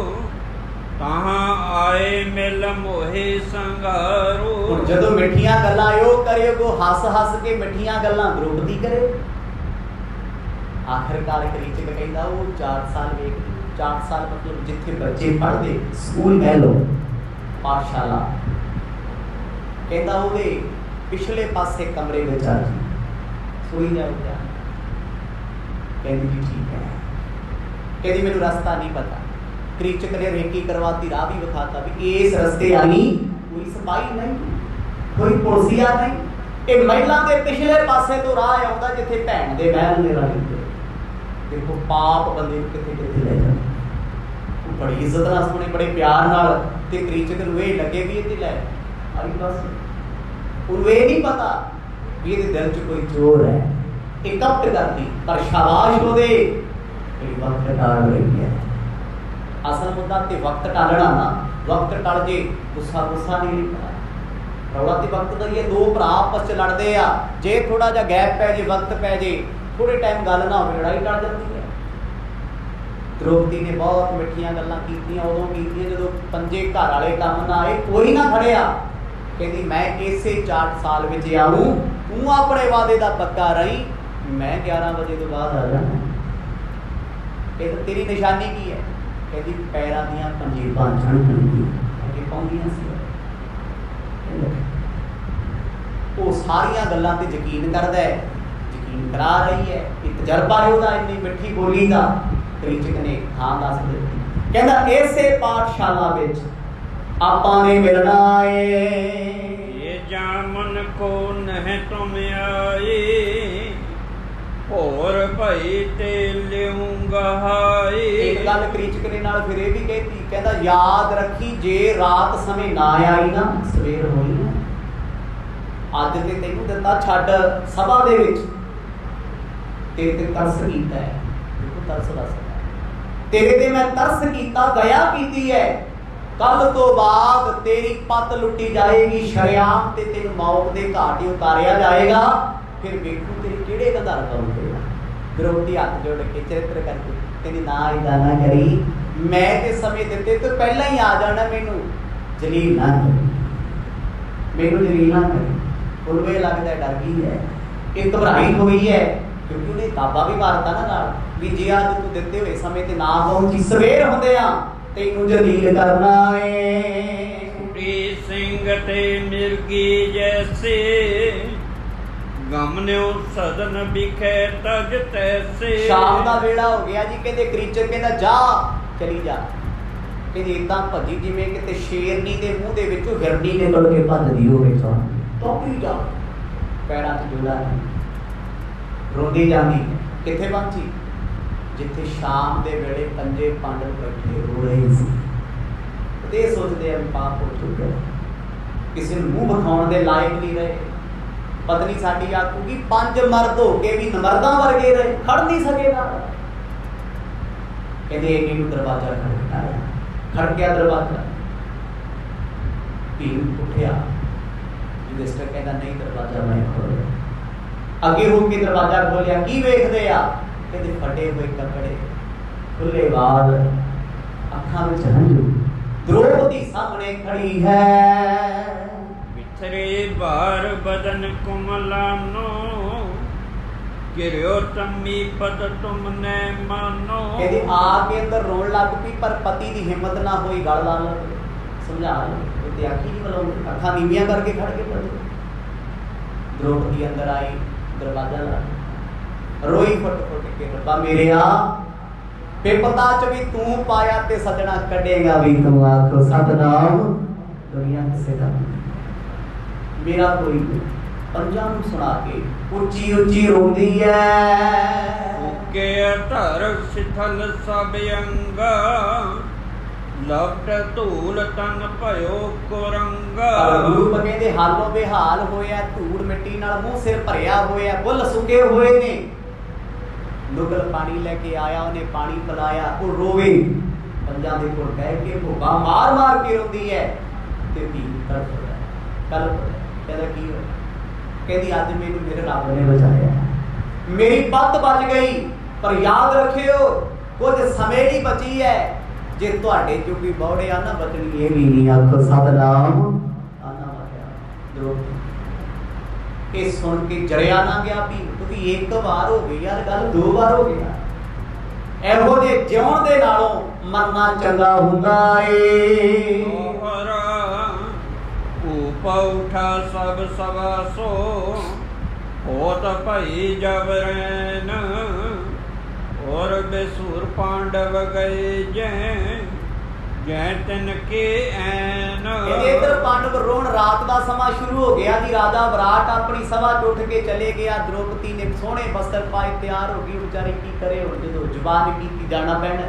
[SPEAKER 3] ਤਾਹਾਂ ਆਏ ਮਿਲ ਮੋਹੇ ਸੰਗਾਰੂ।
[SPEAKER 2] ਹੁਣ ਜਦੋਂ ਮਿੱਠੀਆਂ ਗੱਲਾਂ ਉਹ ਕਰੇ, ਉਹ ਹੱਸ ਹੱਸ ਕੇ ਮਿੱਠੀਆਂ ਗੱਲਾਂ ਗਰੁੱਪ ਦੀ ਕਰੇ। ਆਖਿਰਕਾਰ ਕ੍ਰਿਚਕ ਕਹਿੰਦਾ ਉਹ 4 ਸਾਲ ਵੇਖ, 4 ਸਾਲ ਮਤਲਬ ਜਿੱਥੇ ਬੱਚੇ ਪੜ੍ਹਦੇ, ਸਕੂਲ ਕਹਿ ਲਓ, ਪਾਠਸ਼ਾਲਾ, ਕਹਿੰਦਾ ਉਹਦੇ ਪਿਛਲੇ ਪਾਸੇ ਕਮਰੇ ਵਿੱਚ ਆ ਜੀ, ਸੋਈ ਜਾਊਗਾ। ਕਹਿੰਦੀ ਜੀ ਠੀਕ ਹੈ। ਕਹਿੰਦੀ ਮੈਨੂੰ ਰਸਤਾ ਨਹੀਂ ਪਤਾ। ਕ੍ਰਿਚਕ ਨੇ ਰੇਕੀ ਕਰਵਾਤੀ, ਰਾਹ ਵੀ ਵਿਖਾਤਾ ਵੀ ਇਸ ਰਸਤੇ ਆਣੀ, ਕੋਈ ਸਿਪਾਹੀ ਨਹੀਂ, ਕੋਈ ਪੁਲਸੀਆ ਨਹੀਂ, ਇਹ ਮਹਿਲਾਂ ਦੇ ਪਿਛਲੇ ਪਾਸੇ ਤੋਂ ਰਾਹ ਆਉਂਦਾ ਜਿੱਥੇ ਭੈਣ ਦੇ ਮਹਿਲ ਨੇ ਰਹਿੰਦੇ। ਦੇਖੋ ਪਾਪ ਬੰਦੇ ਨੂੰ ਕਿੱਥੇ ਕਿੱਥੇ ਲੈ ਜਾਂਦਾ। ਬੜੀ ਇੱਜ਼ਤ ਨਾਲ ਸੁਣੇ, ਬੜੇ ਪਿਆਰ ਨਾਲ, ਤੇ ਕ੍ਰਿਚਕ ਨੂੰ ਇਹ ਲੱਗੇ ਵੀ ਇਹ ਤੇ ਲੈ ਆਈ ਬਸ। ਉਹਨੂੰ ਇਹ ਨਹੀਂ ਪਤਾ ਵੀ ਇਹਦੇ ਦਿਲ 'ਚ ਕੋਈ ਚੋਰ ਹੈ, ਇਹ ਕਪਟ ਕਰਦੀ। ਪਰ ਸ਼ਾਬਾਸ਼ ਉਹਦੇ, ਇਹ ਵਕਤ ਟਾਲ ਰਹੀ ਹੈ। ਅਸਲ ਮੁੱਦਾ ਤੇ ਵਕਤ ਟਾਲਣਾ ਨਾ, ਵਕਤ ਟਲ ਜੇ ਗੁੱਸਾ ਨਹੀਂ ਨਿਕਲਦਾ। ਰੌਲਾ ਤੇ ਵਕਤ ਦਾ ਹੀ ਹੈ। ਦੋ ਭਰਾ ਆਪਸ 'ਚ ਲੜਦੇ ਆ, ਜੇ ਥੋੜਾ ਜਿਹਾ ਗੈਪ ਪੈ ਜੇ, ਵਕਤ ਪੈ ਜੇ, ਥੋੜੇ ਟਾਈਮ ਗੱਲ ਨਾ ਹੋਵੇ, ਲੜਾਈ ਟਲ ਜਾਂਦੀ ਹੈ। ਦ੍ਰੋਪਦੀ ਨੇ ਬਹੁਤ ਮਿੱਠੀਆਂ ਗੱਲਾਂ ਕੀਤੀਆਂ, ਉਦੋਂ ਕੀਤੀਆਂ ਜਦੋਂ ਪੰਜੇ ਘਰ ਵਾਲੇ ਕੰਮ ਨਾ ਆਏ, ਕੋਈ ਨਾ ਖੜਿਆ। ਕਹਿੰਦੀ ਮੈਂ ਇਸੇ 4 ਸਾਲ ਵਿੱਚ ਆਊਂ, ਤੂੰ ਆਪਣੇ ਵਾਅਦੇ ਦਾ ਪੱਕਾ ਰਹੀ, ਮੈਂ 11 ਵਜੇ ਤੋਂ ਬਾਅਦ ਆ ਜਾਣਾ। ਕਹਿੰਦਾ ਤੇਰੀ ਨਿਸ਼ਾਨੀ ਕੀ ਹੈ? ਕਹਿੰਦੀ ਪੈਰਾਂ ਦੀਆਂ ਪੰਜੇਬਾਂ ਝੜਕਣਗੀਆਂ, ਪਾਉਂਦੀਆਂ ਸੀ। ਉਹ ਸਾਰੀਆਂ ਗੱਲਾਂ ਤੇ ਯਕੀਨ ਕਰਦਾ ਹੈ, ਯਕੀਨ ਕਰਾ ਰਹੀ ਹੈ। ਇਹ ਤਜਰਬਾ ਹੈ ਉਹਦਾ ਇੰਨੀ ਮਿੱਠੀ ਬੋਲੀ ਦਾ। ਕ੍ਰਿਚਕ ਨੇ ਥਾਂ ਦੱਸ ਦਿੱਤੀ, ਕਹਿੰਦਾ ਇਸੇ ਪਾਠਸ਼ਾਲਾ ਵਿੱਚ ਆਪਾਂ ਨੇ ਮਿਲਣਾ ਏ।
[SPEAKER 3] ਇਹ ਜਾਮਨ ਕੋ ਨਹਿ ਤੁਮ ਆਏ, ਹੋਰ ਭਾਈ ਤੇ ਲਿਉਂਗਾ ਹਾਏ।
[SPEAKER 2] ਇੱਕ ਗੱਲ ਕ੍ਰਿਚਕ ਨੇ ਨਾਲ ਫਿਰ ਇਹ ਵੀ ਕਹਿਤੀ, ਕਹਿੰਦਾ ਯਾਦ ਰੱਖੀ ਜੇ ਰਾਤ ਸਮੇਂ ਨਾ ਆਈ ਨਾ, ਸਵੇਰ ਹੋਈ ਨਾ, ਅੱਜ ਤੇ ਤੈਨੂੰ ਦਿੱਤਾ ਛੱਡ ਸਭਾ ਦੇ ਵਿੱਚ, ਤੇਰੇ ਤੇ ਤਰਸ ਕੀਤਾ ਹੈ। ਦੇਖੋ ਤਰਸ ਦੱਸ, ਤੇਰੇ ਤੇ ਮੈਂ ਤਰਸ ਕੀਤਾ, ਦਇਆ ਕੀਤੀ ਹੈ। ਕੱਲ ਤੋਂ ਬਾਅਦ ਤੇਰੀ ਪੱਤ ਲੁੱਟੀ ਜਾਏਗੀ ਸ਼ਰਿਆਮ, ਤੇ ਤੈਨੂੰ ਮੌਤ ਦੇ ਘਾਟ ਉਤਾਰਿਆ ਜਾਏਗਾ। ਫਿਰ ਵੇਖੂ ਤੇਰੇ ਕਿਹੜੇ ਕਦਰ ਕਰੂਗੇ। ਦ੍ਰੋਪਦੀ ਹੱਥ ਜੋੜ ਕੇ ਚਰਿੱਤਰ ਕਰਕੇ ਕਹਿੰਦੀ ਨਾ ਏਦਾਂ ਨਾ ਕਰੀ, ਮੈਂ ਤੇ ਸਮੇਂ ਦਿੱਤੇ ਤੋਂ ਪਹਿਲਾਂ ਹੀ ਆ ਜਾਣਾ, ਮੈਨੂੰ ਜਲੀਲ ਨਾ ਕਰੀ, ਮੈਨੂੰ ਜਲੀਲ ਨਾ ਕਰੀ। ਉਹਨੂੰ ਇਹ ਲੱਗਦਾ ਡਰ ਗਈ ਹੈ, ਇਹ ਘਬਰਾਈ ਹੋਈ ਹੈ, ਕਿਉਂਕਿ ਉਹਨੇ ਦਾਬਾ ਵੀ ਮਾਰਤਾ ਨਾ ਨਾਲ ਵੀ ਜੇ ਅੱਜ ਤੂੰ ਦਿੱਤੇ ਹੋਏ ਸਮੇਂ ਤੇ ਨਾ ਪਹੁੰਚੀ, ਸਵੇਰ ਹੁੰਦੇ ਆ ਤੈਨੂੰ ਜਲੀਲ ਕਰਨਾ ਏ।
[SPEAKER 3] ਕੁੜੀ ਸਿੰਘ ਤੇ ਮਿਰਗੀ ਜੈਸੇ, ਗਮਨਿਓ ਸਦਨ ਵਿਖੇ ਤਜ ਤੈਸੇ।
[SPEAKER 2] ਸ਼ਾਮ ਦਾ ਵੇਲਾ ਹੋ ਗਿਆ ਜੀ। ਕਹਿੰਦੇ ਕ੍ਰਿਚਕ ਕਹਿੰਦਾ ਜਾ, ਚਲੀ ਜਾ। ਕਹਿੰਦੀ ਏਦਾਂ ਭੱਜੀ ਜਿਵੇਂ ਕਿਤੇ ਸ਼ੇਰਨੀ ਦੇ ਮੂੰਹ ਦੇ ਵਿੱਚੋਂ ਹਿਰਨੀ ਨਿਕਲ ਕੇ ਭੱਜਦੀ ਹੋਵੇ। ਤੋਪੀ ਜਾ, ਪੈਰਾਂ 'ਚ ਜੋੜਾ ਨਹੀਂ, ਰੋਂਦੀ ਜਾਂਦੀ। ਕਿੱਥੇ ਪਹੁੰਚੀ? ਜਿੱਥੇ ਸ਼ਾਮ ਦੇ ਵੇਲੇ ਪੰਜੇ ਪਾਂਡਵ ਬੈਠੇ ਰੋ ਰਹੇ ਸੀ। ਤੇ ਸੋਚਦੇ ਆ ਵੀ ਪਾਪ ਹੋ ਚੁੱਕਿਆ, ਕਿਸੇ ਨੂੰ ਮੂੰਹ ਵਿਖਾਉਣ ਦੇ ਲਾਇਕ ਨਹੀਂ ਰਹੇ। ਪਤਨੀ ਸਾਡੀ ਆਖੂਗੀ 5 ਮਰਦ ਹੋ ਕੇ ਵੀ ਨਮਰਦਾਂ ਵਰਗੇ ਰਹੇ, ਖੜ ਨਹੀਂ ਸਕੇ ਨਾਲ। ਕਹਿੰਦੇ ਇਹ ਨੂੰ ਦਰਵਾਜ਼ਾ ਖੜਕਿਆ, ਦਰਵਾਜ਼ਾ ਭੀਮ ਉੱਠਿਆ। ਯੁਧਿਸ਼ਠਰ ਕਹਿੰਦਾ ਨਹੀਂ, ਦਰਵਾਜ਼ਾ ਮੈਂ ਖੋਲ੍ਹਿਆ।
[SPEAKER 1] अगे होके दरवाजा खोलिया, की वेखदे आ? कहते फटे हुए कपड़े, खुले बाल, अखां विच हंझू। द्रौपदी सामने खड़ी है,
[SPEAKER 3] बिथरे बार बदन कुमलानो, गिरियो तमी पद तुमने मानो।
[SPEAKER 1] कहती आके अंदर रोन लग पई, पर पति की हिम्मत ना हुई गल ला लो, समझा लो। ते आखी नहीं बुलाऊंगी, अखां नीवियां करके खड़ के पड़े। द्रौपदी अंदर आई, दरवाजा ला रोई फट फट के, रब्बा मेरे आ बेपता च भी तू पाया ते सजना कढेगा भी तू। आखो सतनाम दुनिया किसे दा मेरा कोई पंजां नूं सुना के उच्ची उच्ची रोंदी है।
[SPEAKER 3] के धर सिथल सब अंगा, लपट धूल तन भयो कुरंगा।
[SPEAKER 1] रूप कहते हालो बेहाल होया, धूड़ मिट्टी नाल मुंह सिर भरिया होया, बुल सुके हुए ने। लुगल पानी लेके आया, उन्हें पानी पिलाया, वो रोवे पंजां दे कोल बह के भुगा मार मार के रोंदी है। ते भी तड़फ रहा है, कल्प रहा है। कहता की होया? कहती अज मैनू मेरे रब ने बचाया, मेरी पत बच गई। पर याद रखियो कुछ समय नहीं बची है, जे तुहाडे चों कोई बौड़े आ ना बचनी ये भी नहीं। आखो सतनाम आना माया। द्रौपदी ये सुन के जरिया ना गया भी, क्योंकि एक बार हो गई यार गल, दो बार हो गया। एहो जे जिउण दे नालों मरना चंगा हुंदा ए।
[SPEAKER 3] ऊपा उठा सब सवासो, होत भई जबरैन। और बेसूर पांडव गए जै तिनके ऐन।
[SPEAKER 1] इधर पांडव रोण, रात का समा शुरू हो गया जी। राजा विराट अपनी सभा च उठ के चले गया। द्रौपदी ने सोहने वस्त्र पाए तैयार हो गई, बेचारी की करे हुण जो जुबान की जाना पैना।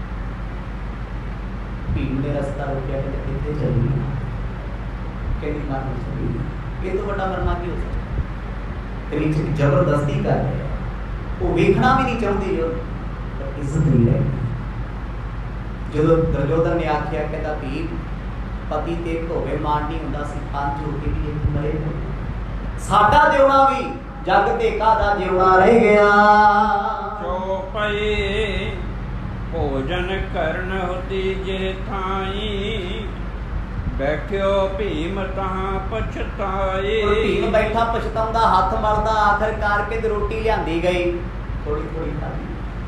[SPEAKER 1] भीम ने रास्ता रोकिया, कहते किथे चली? कहती मरना चली। ये तो बड़ा मरना की हो सकता? जबरदस्ती कर रहे, वो वेखना भी नहीं चाहती, जो इज्जत नहीं रहेगी। जो दुर्योधन ने आख्या, कहता भीम पति ते धोवे मार नहीं हुंदा सी, पंज हो के भी एक मरे। साडा देवना भी जग ते कादा जेवना रह गया।
[SPEAKER 3] चौपई भोजन करन होती जे थाई, बैठियो भीम तहां पछताई।
[SPEAKER 1] भीम बैठा पछताउंदा, हाथ मलदा, आखिरकार के रोटी लियांदी गई, थोड़ी थोड़ी खादी।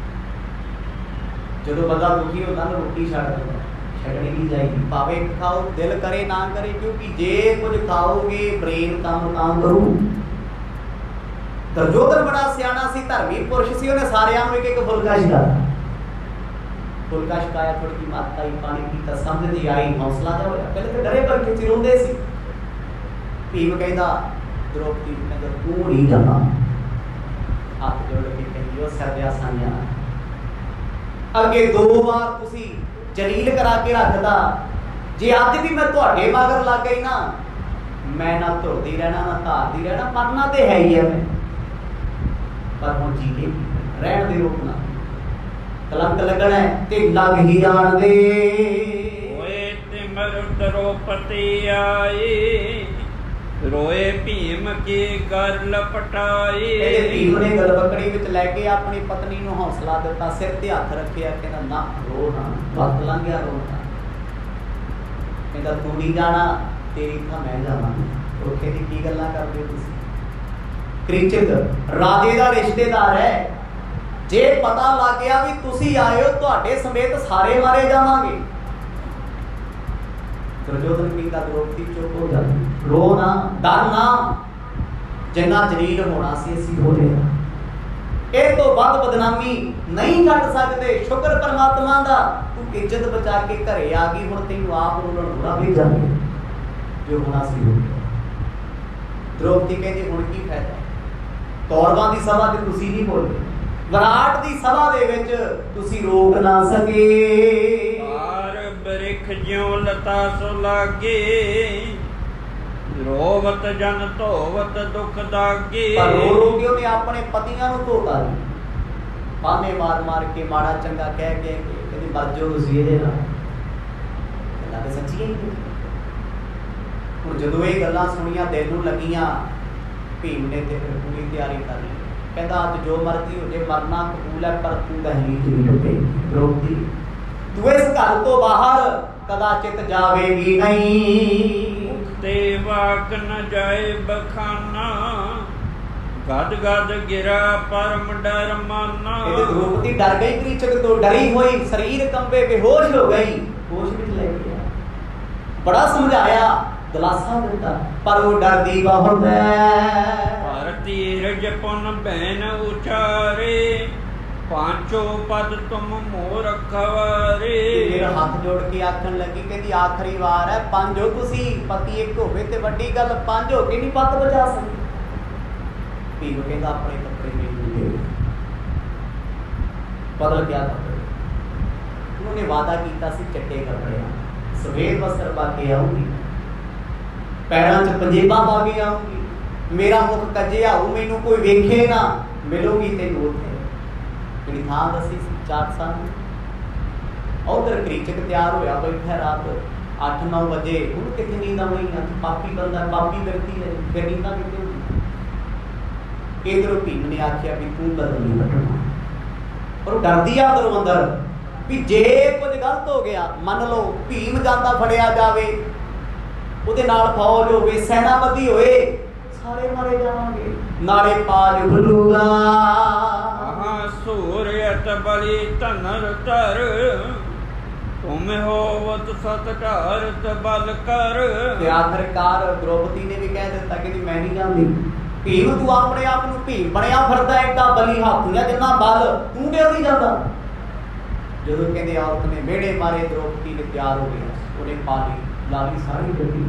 [SPEAKER 1] जो बंदा दुखी होता ना रोटी छड़ देता, छड़नी नहीं जाएगी। भावे खाओ, दिल करे ना करे, क्योंकि जे कुछ खाओगे ब्रेन काम करू। दुर्योधन बड़ा सियाना सी, धर्मी पुरुष सी, उन्हें सारियां नूं एक फुलका छकाया। फुलका छकाया, थोड़ी जी माता ही पानी पीता, समझ नहीं आई, हौसला जा होया। पहले तो डरे बैठे सी, रोंदे सी। भीम कहंदा द्रौपदी नूं, कहंदा तू नहीं जाना। हाथ जोड़ के कहंदी ओ सरदिया साईयां, अगे दो बार तुसी जलील करा के रखदा, जे अज भी मैं तुहाडे मगर लग गई ना, मैं ना धुरदी रहना ना धारदी रहना, मरना ते है ही है मैं। पर हुण जी के रहण दे, रोकना कलंक लगना है ते लग ही जाण दे।
[SPEAKER 3] होए तिमर द्रौपदी आई, रोए भीम की कर लपटाई।
[SPEAKER 1] भीम ने गल बकड़ी विच लैके अपनी पत्नी नूं हौसला दिता, सिर ते हथ रखिया, कहंदा ना रो ना, वक्त लंघ गया रो ना। कहंदा तू नहीं जाना, तेरी थां मैं जावांगा। धोखे दी की गल्लां करदे हो तुसीं? कृचक राजे दा रिश्तेदार है, जे पता लग गया भी तुसीं आए हो, तुहाडे समेत सारे मारे जावांगे। दुर्योधन कहता द्रौपदी चुप हो जा, रो ना, डर ना, जिन्ना जलील होना सी असीं हो रहे हां। इह तो वध बदनामी नहीं कट सकते। शुक्र परमात्मा दा, तू इज्जत बचा के घरे आ गई, हुण तैनूं आप रोलण थोड़ा भेजांगे, जो होना सी हो गया। द्रौपदी कहती हुण की फायदा, कौरवां दी सभा ते तुसीं नहीं बोले, विराट दी सभा दे विच तुसीं रोक ना सके।
[SPEAKER 3] बरिख ज्यों लता सो लागे, रोवत जन धोवत दुख दागे।
[SPEAKER 1] पर रो रो के उन्हें अपने पतियां नूं धोता दी, पाने मार मार के, माड़ा चंगा कह के, कहदी मर जाओ तुसीं इहदे नाल। गल्लां ते सच्चियां ही ने। हुण जदों ये गल्लां सुणियां, दिल नूं लगियां, भीम ने तो फिर पूरी तैयारी कर ली, कहता अज जो मर्जी हो जाए मरना कबूल है, पर तू दहलीज नहीं टुटेगी द्रौपदी, तू इस घर तो बाहर कदाचित जावेगी नहीं।
[SPEAKER 3] ते वाक न जाए बखाना, गद गद गिरा परम डर माना।
[SPEAKER 1] द्रौपदी डर गई, कीचक तो डरी हुई, शरीर कंबे, बेहोश हो गई, होश में ले गया। बड़ा समझाया, दिलासा दिता, पर वो डरदी बहुत है।
[SPEAKER 3] तीरज पुन बहन उचारे, पांचों पद तुम मोर खवारे।
[SPEAKER 1] फिर हाथ जोड़ के आखन लगी, कहती आखिरी बार है, पंज हो तुसी, पति एक होवे ते वड्डी गल, पंज हो के नहीं पत बजा सकती। भीम कहता अपने कपड़े में बदल क्या कपड़े, उन्होंने वादा किया सी चिट्टे कपड़े, सफेद वस्त्र पा के आऊंगी, पैरों च पंजेबां पा के आऊंगी, मेरा मुख कजिया हो, मैनू कोई वेखे ना, मिलूगी तेनू उत्थे जिहड़ी थां दसी सी 4 साल। उधर कीचक तैयार होया बैठा, रात 8-9 बजे, उन्हें कितनी नींद आई, पापी बंदा पापी व्यक्ति है, फिर नींदा कितनी होगी। इधरों भीम ने आख्या भी तू कदम नहीं कटना, और डरदी आ अंदरों अंदर भी जे कुछ गलत हो गया, मन लो भीम जाता फड़िया जावे, उहदे नाल फौज होवे, सेनापति होए, सारे मारे जावांगे, नाले पाज खुलूगा।
[SPEAKER 3] सूर्यत बलि तनर तर, तुम होवत सतकारत बल कर।
[SPEAKER 1] आखिरकार द्रौपदी ने भी कह दिता कि मैं नहीं जानती, भीम तू अपने आप नूं भीम बनया फिरदा, एडा बली हाथी है जिन्ना बल, तू क्यों नहीं जाता। जदों कहते औरत ने मेड़े मारे, द्रौपदी ने तैयार हो गया, उन्हें पाली लाली सारी गड्डी।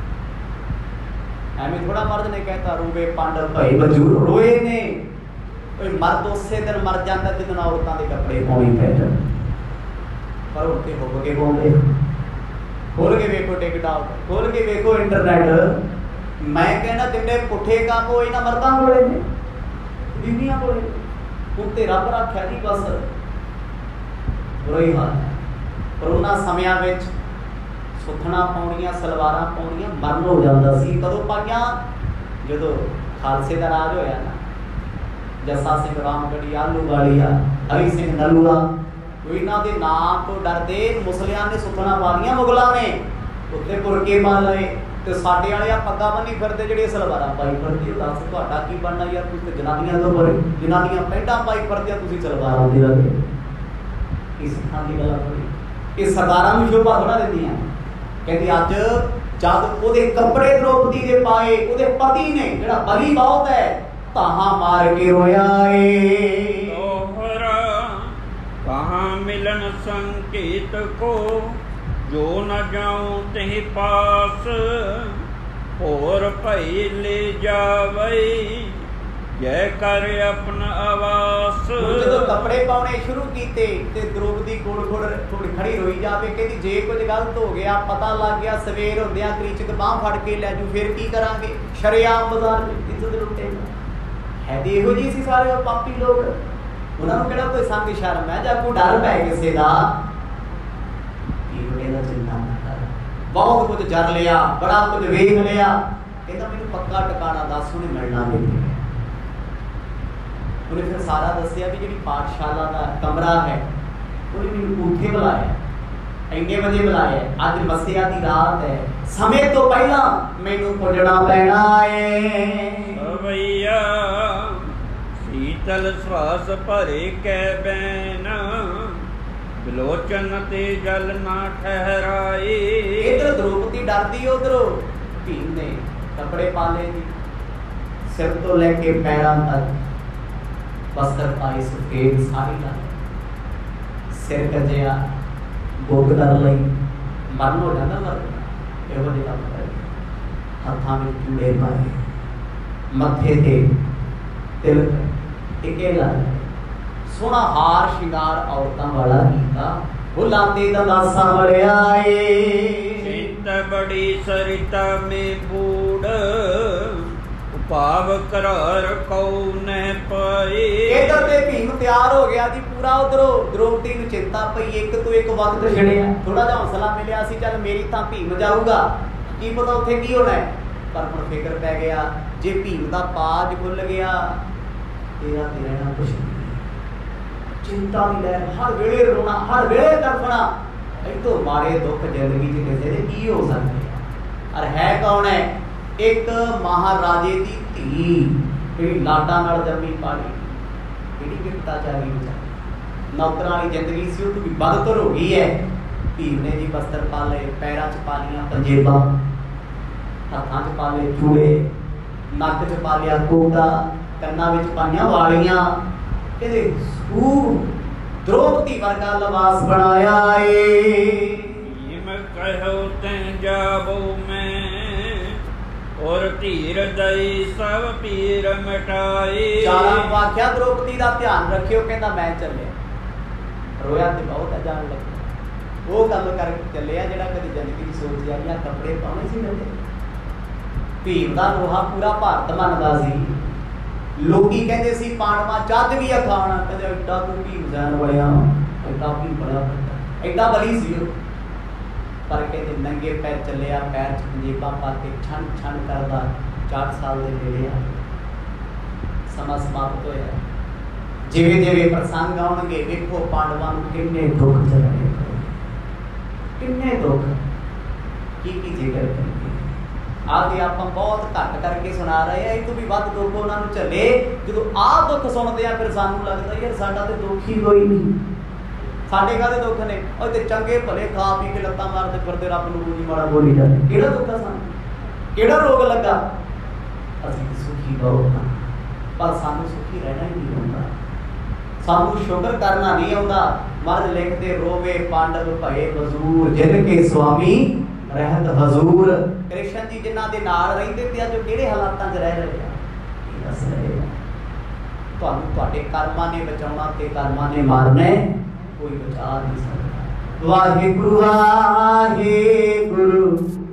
[SPEAKER 1] एवं थोड़ा मर्द ने कहता रोवे पांडव भाई बजूर रोए ने, कोई मर्द उसे दिन मर जाता जिदन औरतों के कपड़े पाने पै जाते, पर उनके हो गए बोलते। खोल के वेखो टिकटॉक, खोल के वेखो इंटरनेट, मैं कहना जिन्ने पुठे काम हो इन्हां मर्दां कोले ने, बीबियां कोले, उत्ते रब रखिया जी बस बुरा ही हाल है। पर उन्हां समयां विच सुथना पाउणियां, सलवारां पाउणियां मरण हो जाता सी। कदों पाइयां जदों खालसे का राज होया ना, जस्सा सिंह रामगढ़िया, आलूवालिया, हरी सिंह नलूआ, इन्हां दे नाम तो डरदे मुसलियां ने सुथना पा लिया, मुगलों ने उत्ते बुरके पा लए, ते साडे वाले आ पग्गा बन्नी फिरदे जिहड़े सलवारां पाई फिरदे। दस तुहाडा की बनना यार, तुसीं ते जनानियां तो बड़े, जनानियां पैंटां पाई फिरदियां, तुसीं सलवारां दे लगे। इस सिखां दी गल होई, इह सरदारां नूं शोभा थोड़ा दिंदियां। कहती अज जद ओदे कपड़े द्रौपदी दे पाए, ओदे पति ने जेड़ा बली बहुत है, ताहां मार के रोया ए।
[SPEAKER 3] दोहरा कहाँ मिलन संकेत को, जो न जाऊं तेहि पास, और भई ले जावई, जय कर अपना आवास।
[SPEAKER 1] जदों कपड़े पाने शुरू कीते ते द्रौपदी थोड़ी खड़ी रोई जावे, कहती जे कुछ गलत हो गया, पता लग गया, सवेर होंदियां कीचक बांह फड़ के लै जू, फिर की करांगे, शरेआम बाजार में इज्जत लुटेगा। है तो इहो जी सी सारे पापी लोग, उन्हां नूं किहड़ा कोई संग शर्म है जां कोई डर पै किसे दा। चिंता ना कर, बहुत कुछ जर लिया, बड़ा कुछ वेख लिया, कहता मैनूं पक्का टिकाणा दस, उन्हें मिलना नहीं। उन्हें फिर सारा दसिया भी जी पाठशाला का कमरा है, उन्हें मैंने उठे बुलाया, इन्ने बजे बुलाया, अज मसिया की रात है, समय तो पहला मैनू पुजना पैना है।
[SPEAKER 3] भैया शीतल श्वास भरे कै बैन, बिलोचन ते जल ना ठहराए।
[SPEAKER 1] इधर द्रौपदी डरदी, उधर भीम ने कपड़े पाले जी, सिर तो लेके पैरों तक वस्त्र पाए, सफेद साड़ी ला, सिर कजिया, बुग कर लई, मरण हो जाता मरण इहो जिहा काम करे। हत्थां में चूड़े पाए, मत्थे ते तिलक टिके लाए, सोहना हार शिंगार औरतां वाला कीता, फुलां ते दंदासा वड़िया
[SPEAKER 3] चिंत बड़ी सरिता में बूढ़, पाव करार कौ न पाए।
[SPEAKER 1] इधर ते भीम तैयार हो गया जी पूरा, उधरों द्रौपदी नूं चिंता पई, एक तो एक वक्त छड़िया, थोड़ा जिहा हौसला मिलिया सी, चल मेरी तां भीम जाऊगा, की पता उत्थे की होना है। पर हुण फिक्र पै गया जे भीम दा पाज खुल गया तेरा ते रहना कुछ नहीं। चिंता दी लहर, हर वेले रोना, हर वेले तड़फना, इस तो मारे दुख जिंदगी च किसी दे की हो सकते हैं। और है कौन है? एक महाराजे दी धी ਜਿਹੜੀ ਲਾਡਾਂ ਨਾਲ ਜੰਮੀ ਪਾਲੀ, ਕਿਹੜੀ ਵਿਪਤਾ ਚਾਹੀ ਵਿਚਾਰੀ, ਨੌਕਰਾਂ ਵਾਲੀ ਜ਼ਿੰਦਗੀ ਸੀ, ਉਹ ਤੋਂ ਵੀ ਬਦਤਰ ਹੋ ਗਈ ਹੈ। ਭੀਮ ਨੇ ਜੀ ਬਸਤਰ ਪਾ ਲਏ, ਪੈਰਾਂ 'ਚ ਪਾ ਲੀਆਂ ਪੰਜੇਬਾਂ, ਹੱਥਾਂ 'ਚ ਪਾ ਲਏ ਚੂੜੇ, ਨੱਕ 'ਚ ਪਾ ਲਿਆ ਕੋਟਾ, ਕੰਨਾਂ ਵਿੱਚ ਪਾਈਆਂ ਵਾਲੀਆਂ, ਇਹਦੇ ਸੂਰ द्रौपदी वर्गा लिबास बनाया
[SPEAKER 3] मैं कहो तैं जाबो मैं और धीर दई सब पीर मिटाई।
[SPEAKER 1] चारा वाख्या द्रौपदी का ध्यान रखियो, कहता मैं चलिया, रोया ते बहुत जान लगे। वो गल कर चलिया जिहड़ा कदी जिंदगी च सोचिया कि कपड़े पाने सी लगे। भीम का रोहा पूरा भारत मनदा सी। लोकी कहते सी पांडवा जद भी अखाना, कहते एडा तू भीम सैन बड़िया, एडा भीम बड़ा एडा बली सी। पर कहते नंगे पैर चलिया, पैर च पंजेबां पा के छन छन करदा 4 साल दे नेड़े आ समा समाप्त होया। जिवें जिवें प्रसंग आउणगे वेखो पांडवां नूं किन्ने दुख झलने, किन्ने दुख की जिक्र करेंगे। आदि आप बहुत घट करके सुना रहे हैं, तो भी वध दुख उन्होंने झले। जो आ दुख सुनते हैं फिर सानू लगता यार साडा ते दुख ही कोई नहीं, साडे काहदे दुख ने, और ते चंगे भले खा पी के लत्तां मारते फिरते रब नूं बोली माड़ा बोली जाते, किहड़ा दुख है सानू, किहड़ा रोग लगा। असीं सुखी बहुत हां, पर सानू सुखी रहना ही नहीं आउंदा, सानू शुक्र करना नहीं आउंदा। मर्द लिखते रोवे पांडव भये मजूर, जिनके स्वामी रहत हजूर। कृष्ण जी जिन्हां दे नाल रहिंदे ते अज किहड़े हालातां 'च रह रहे आ दस रहे आ। तुहानूं तुहाडे कर्मां ने बचाउणा ते कर्मां ने मारना, कोई बचा नहीं सकदा। वाहिगुरू वाहिगुरू।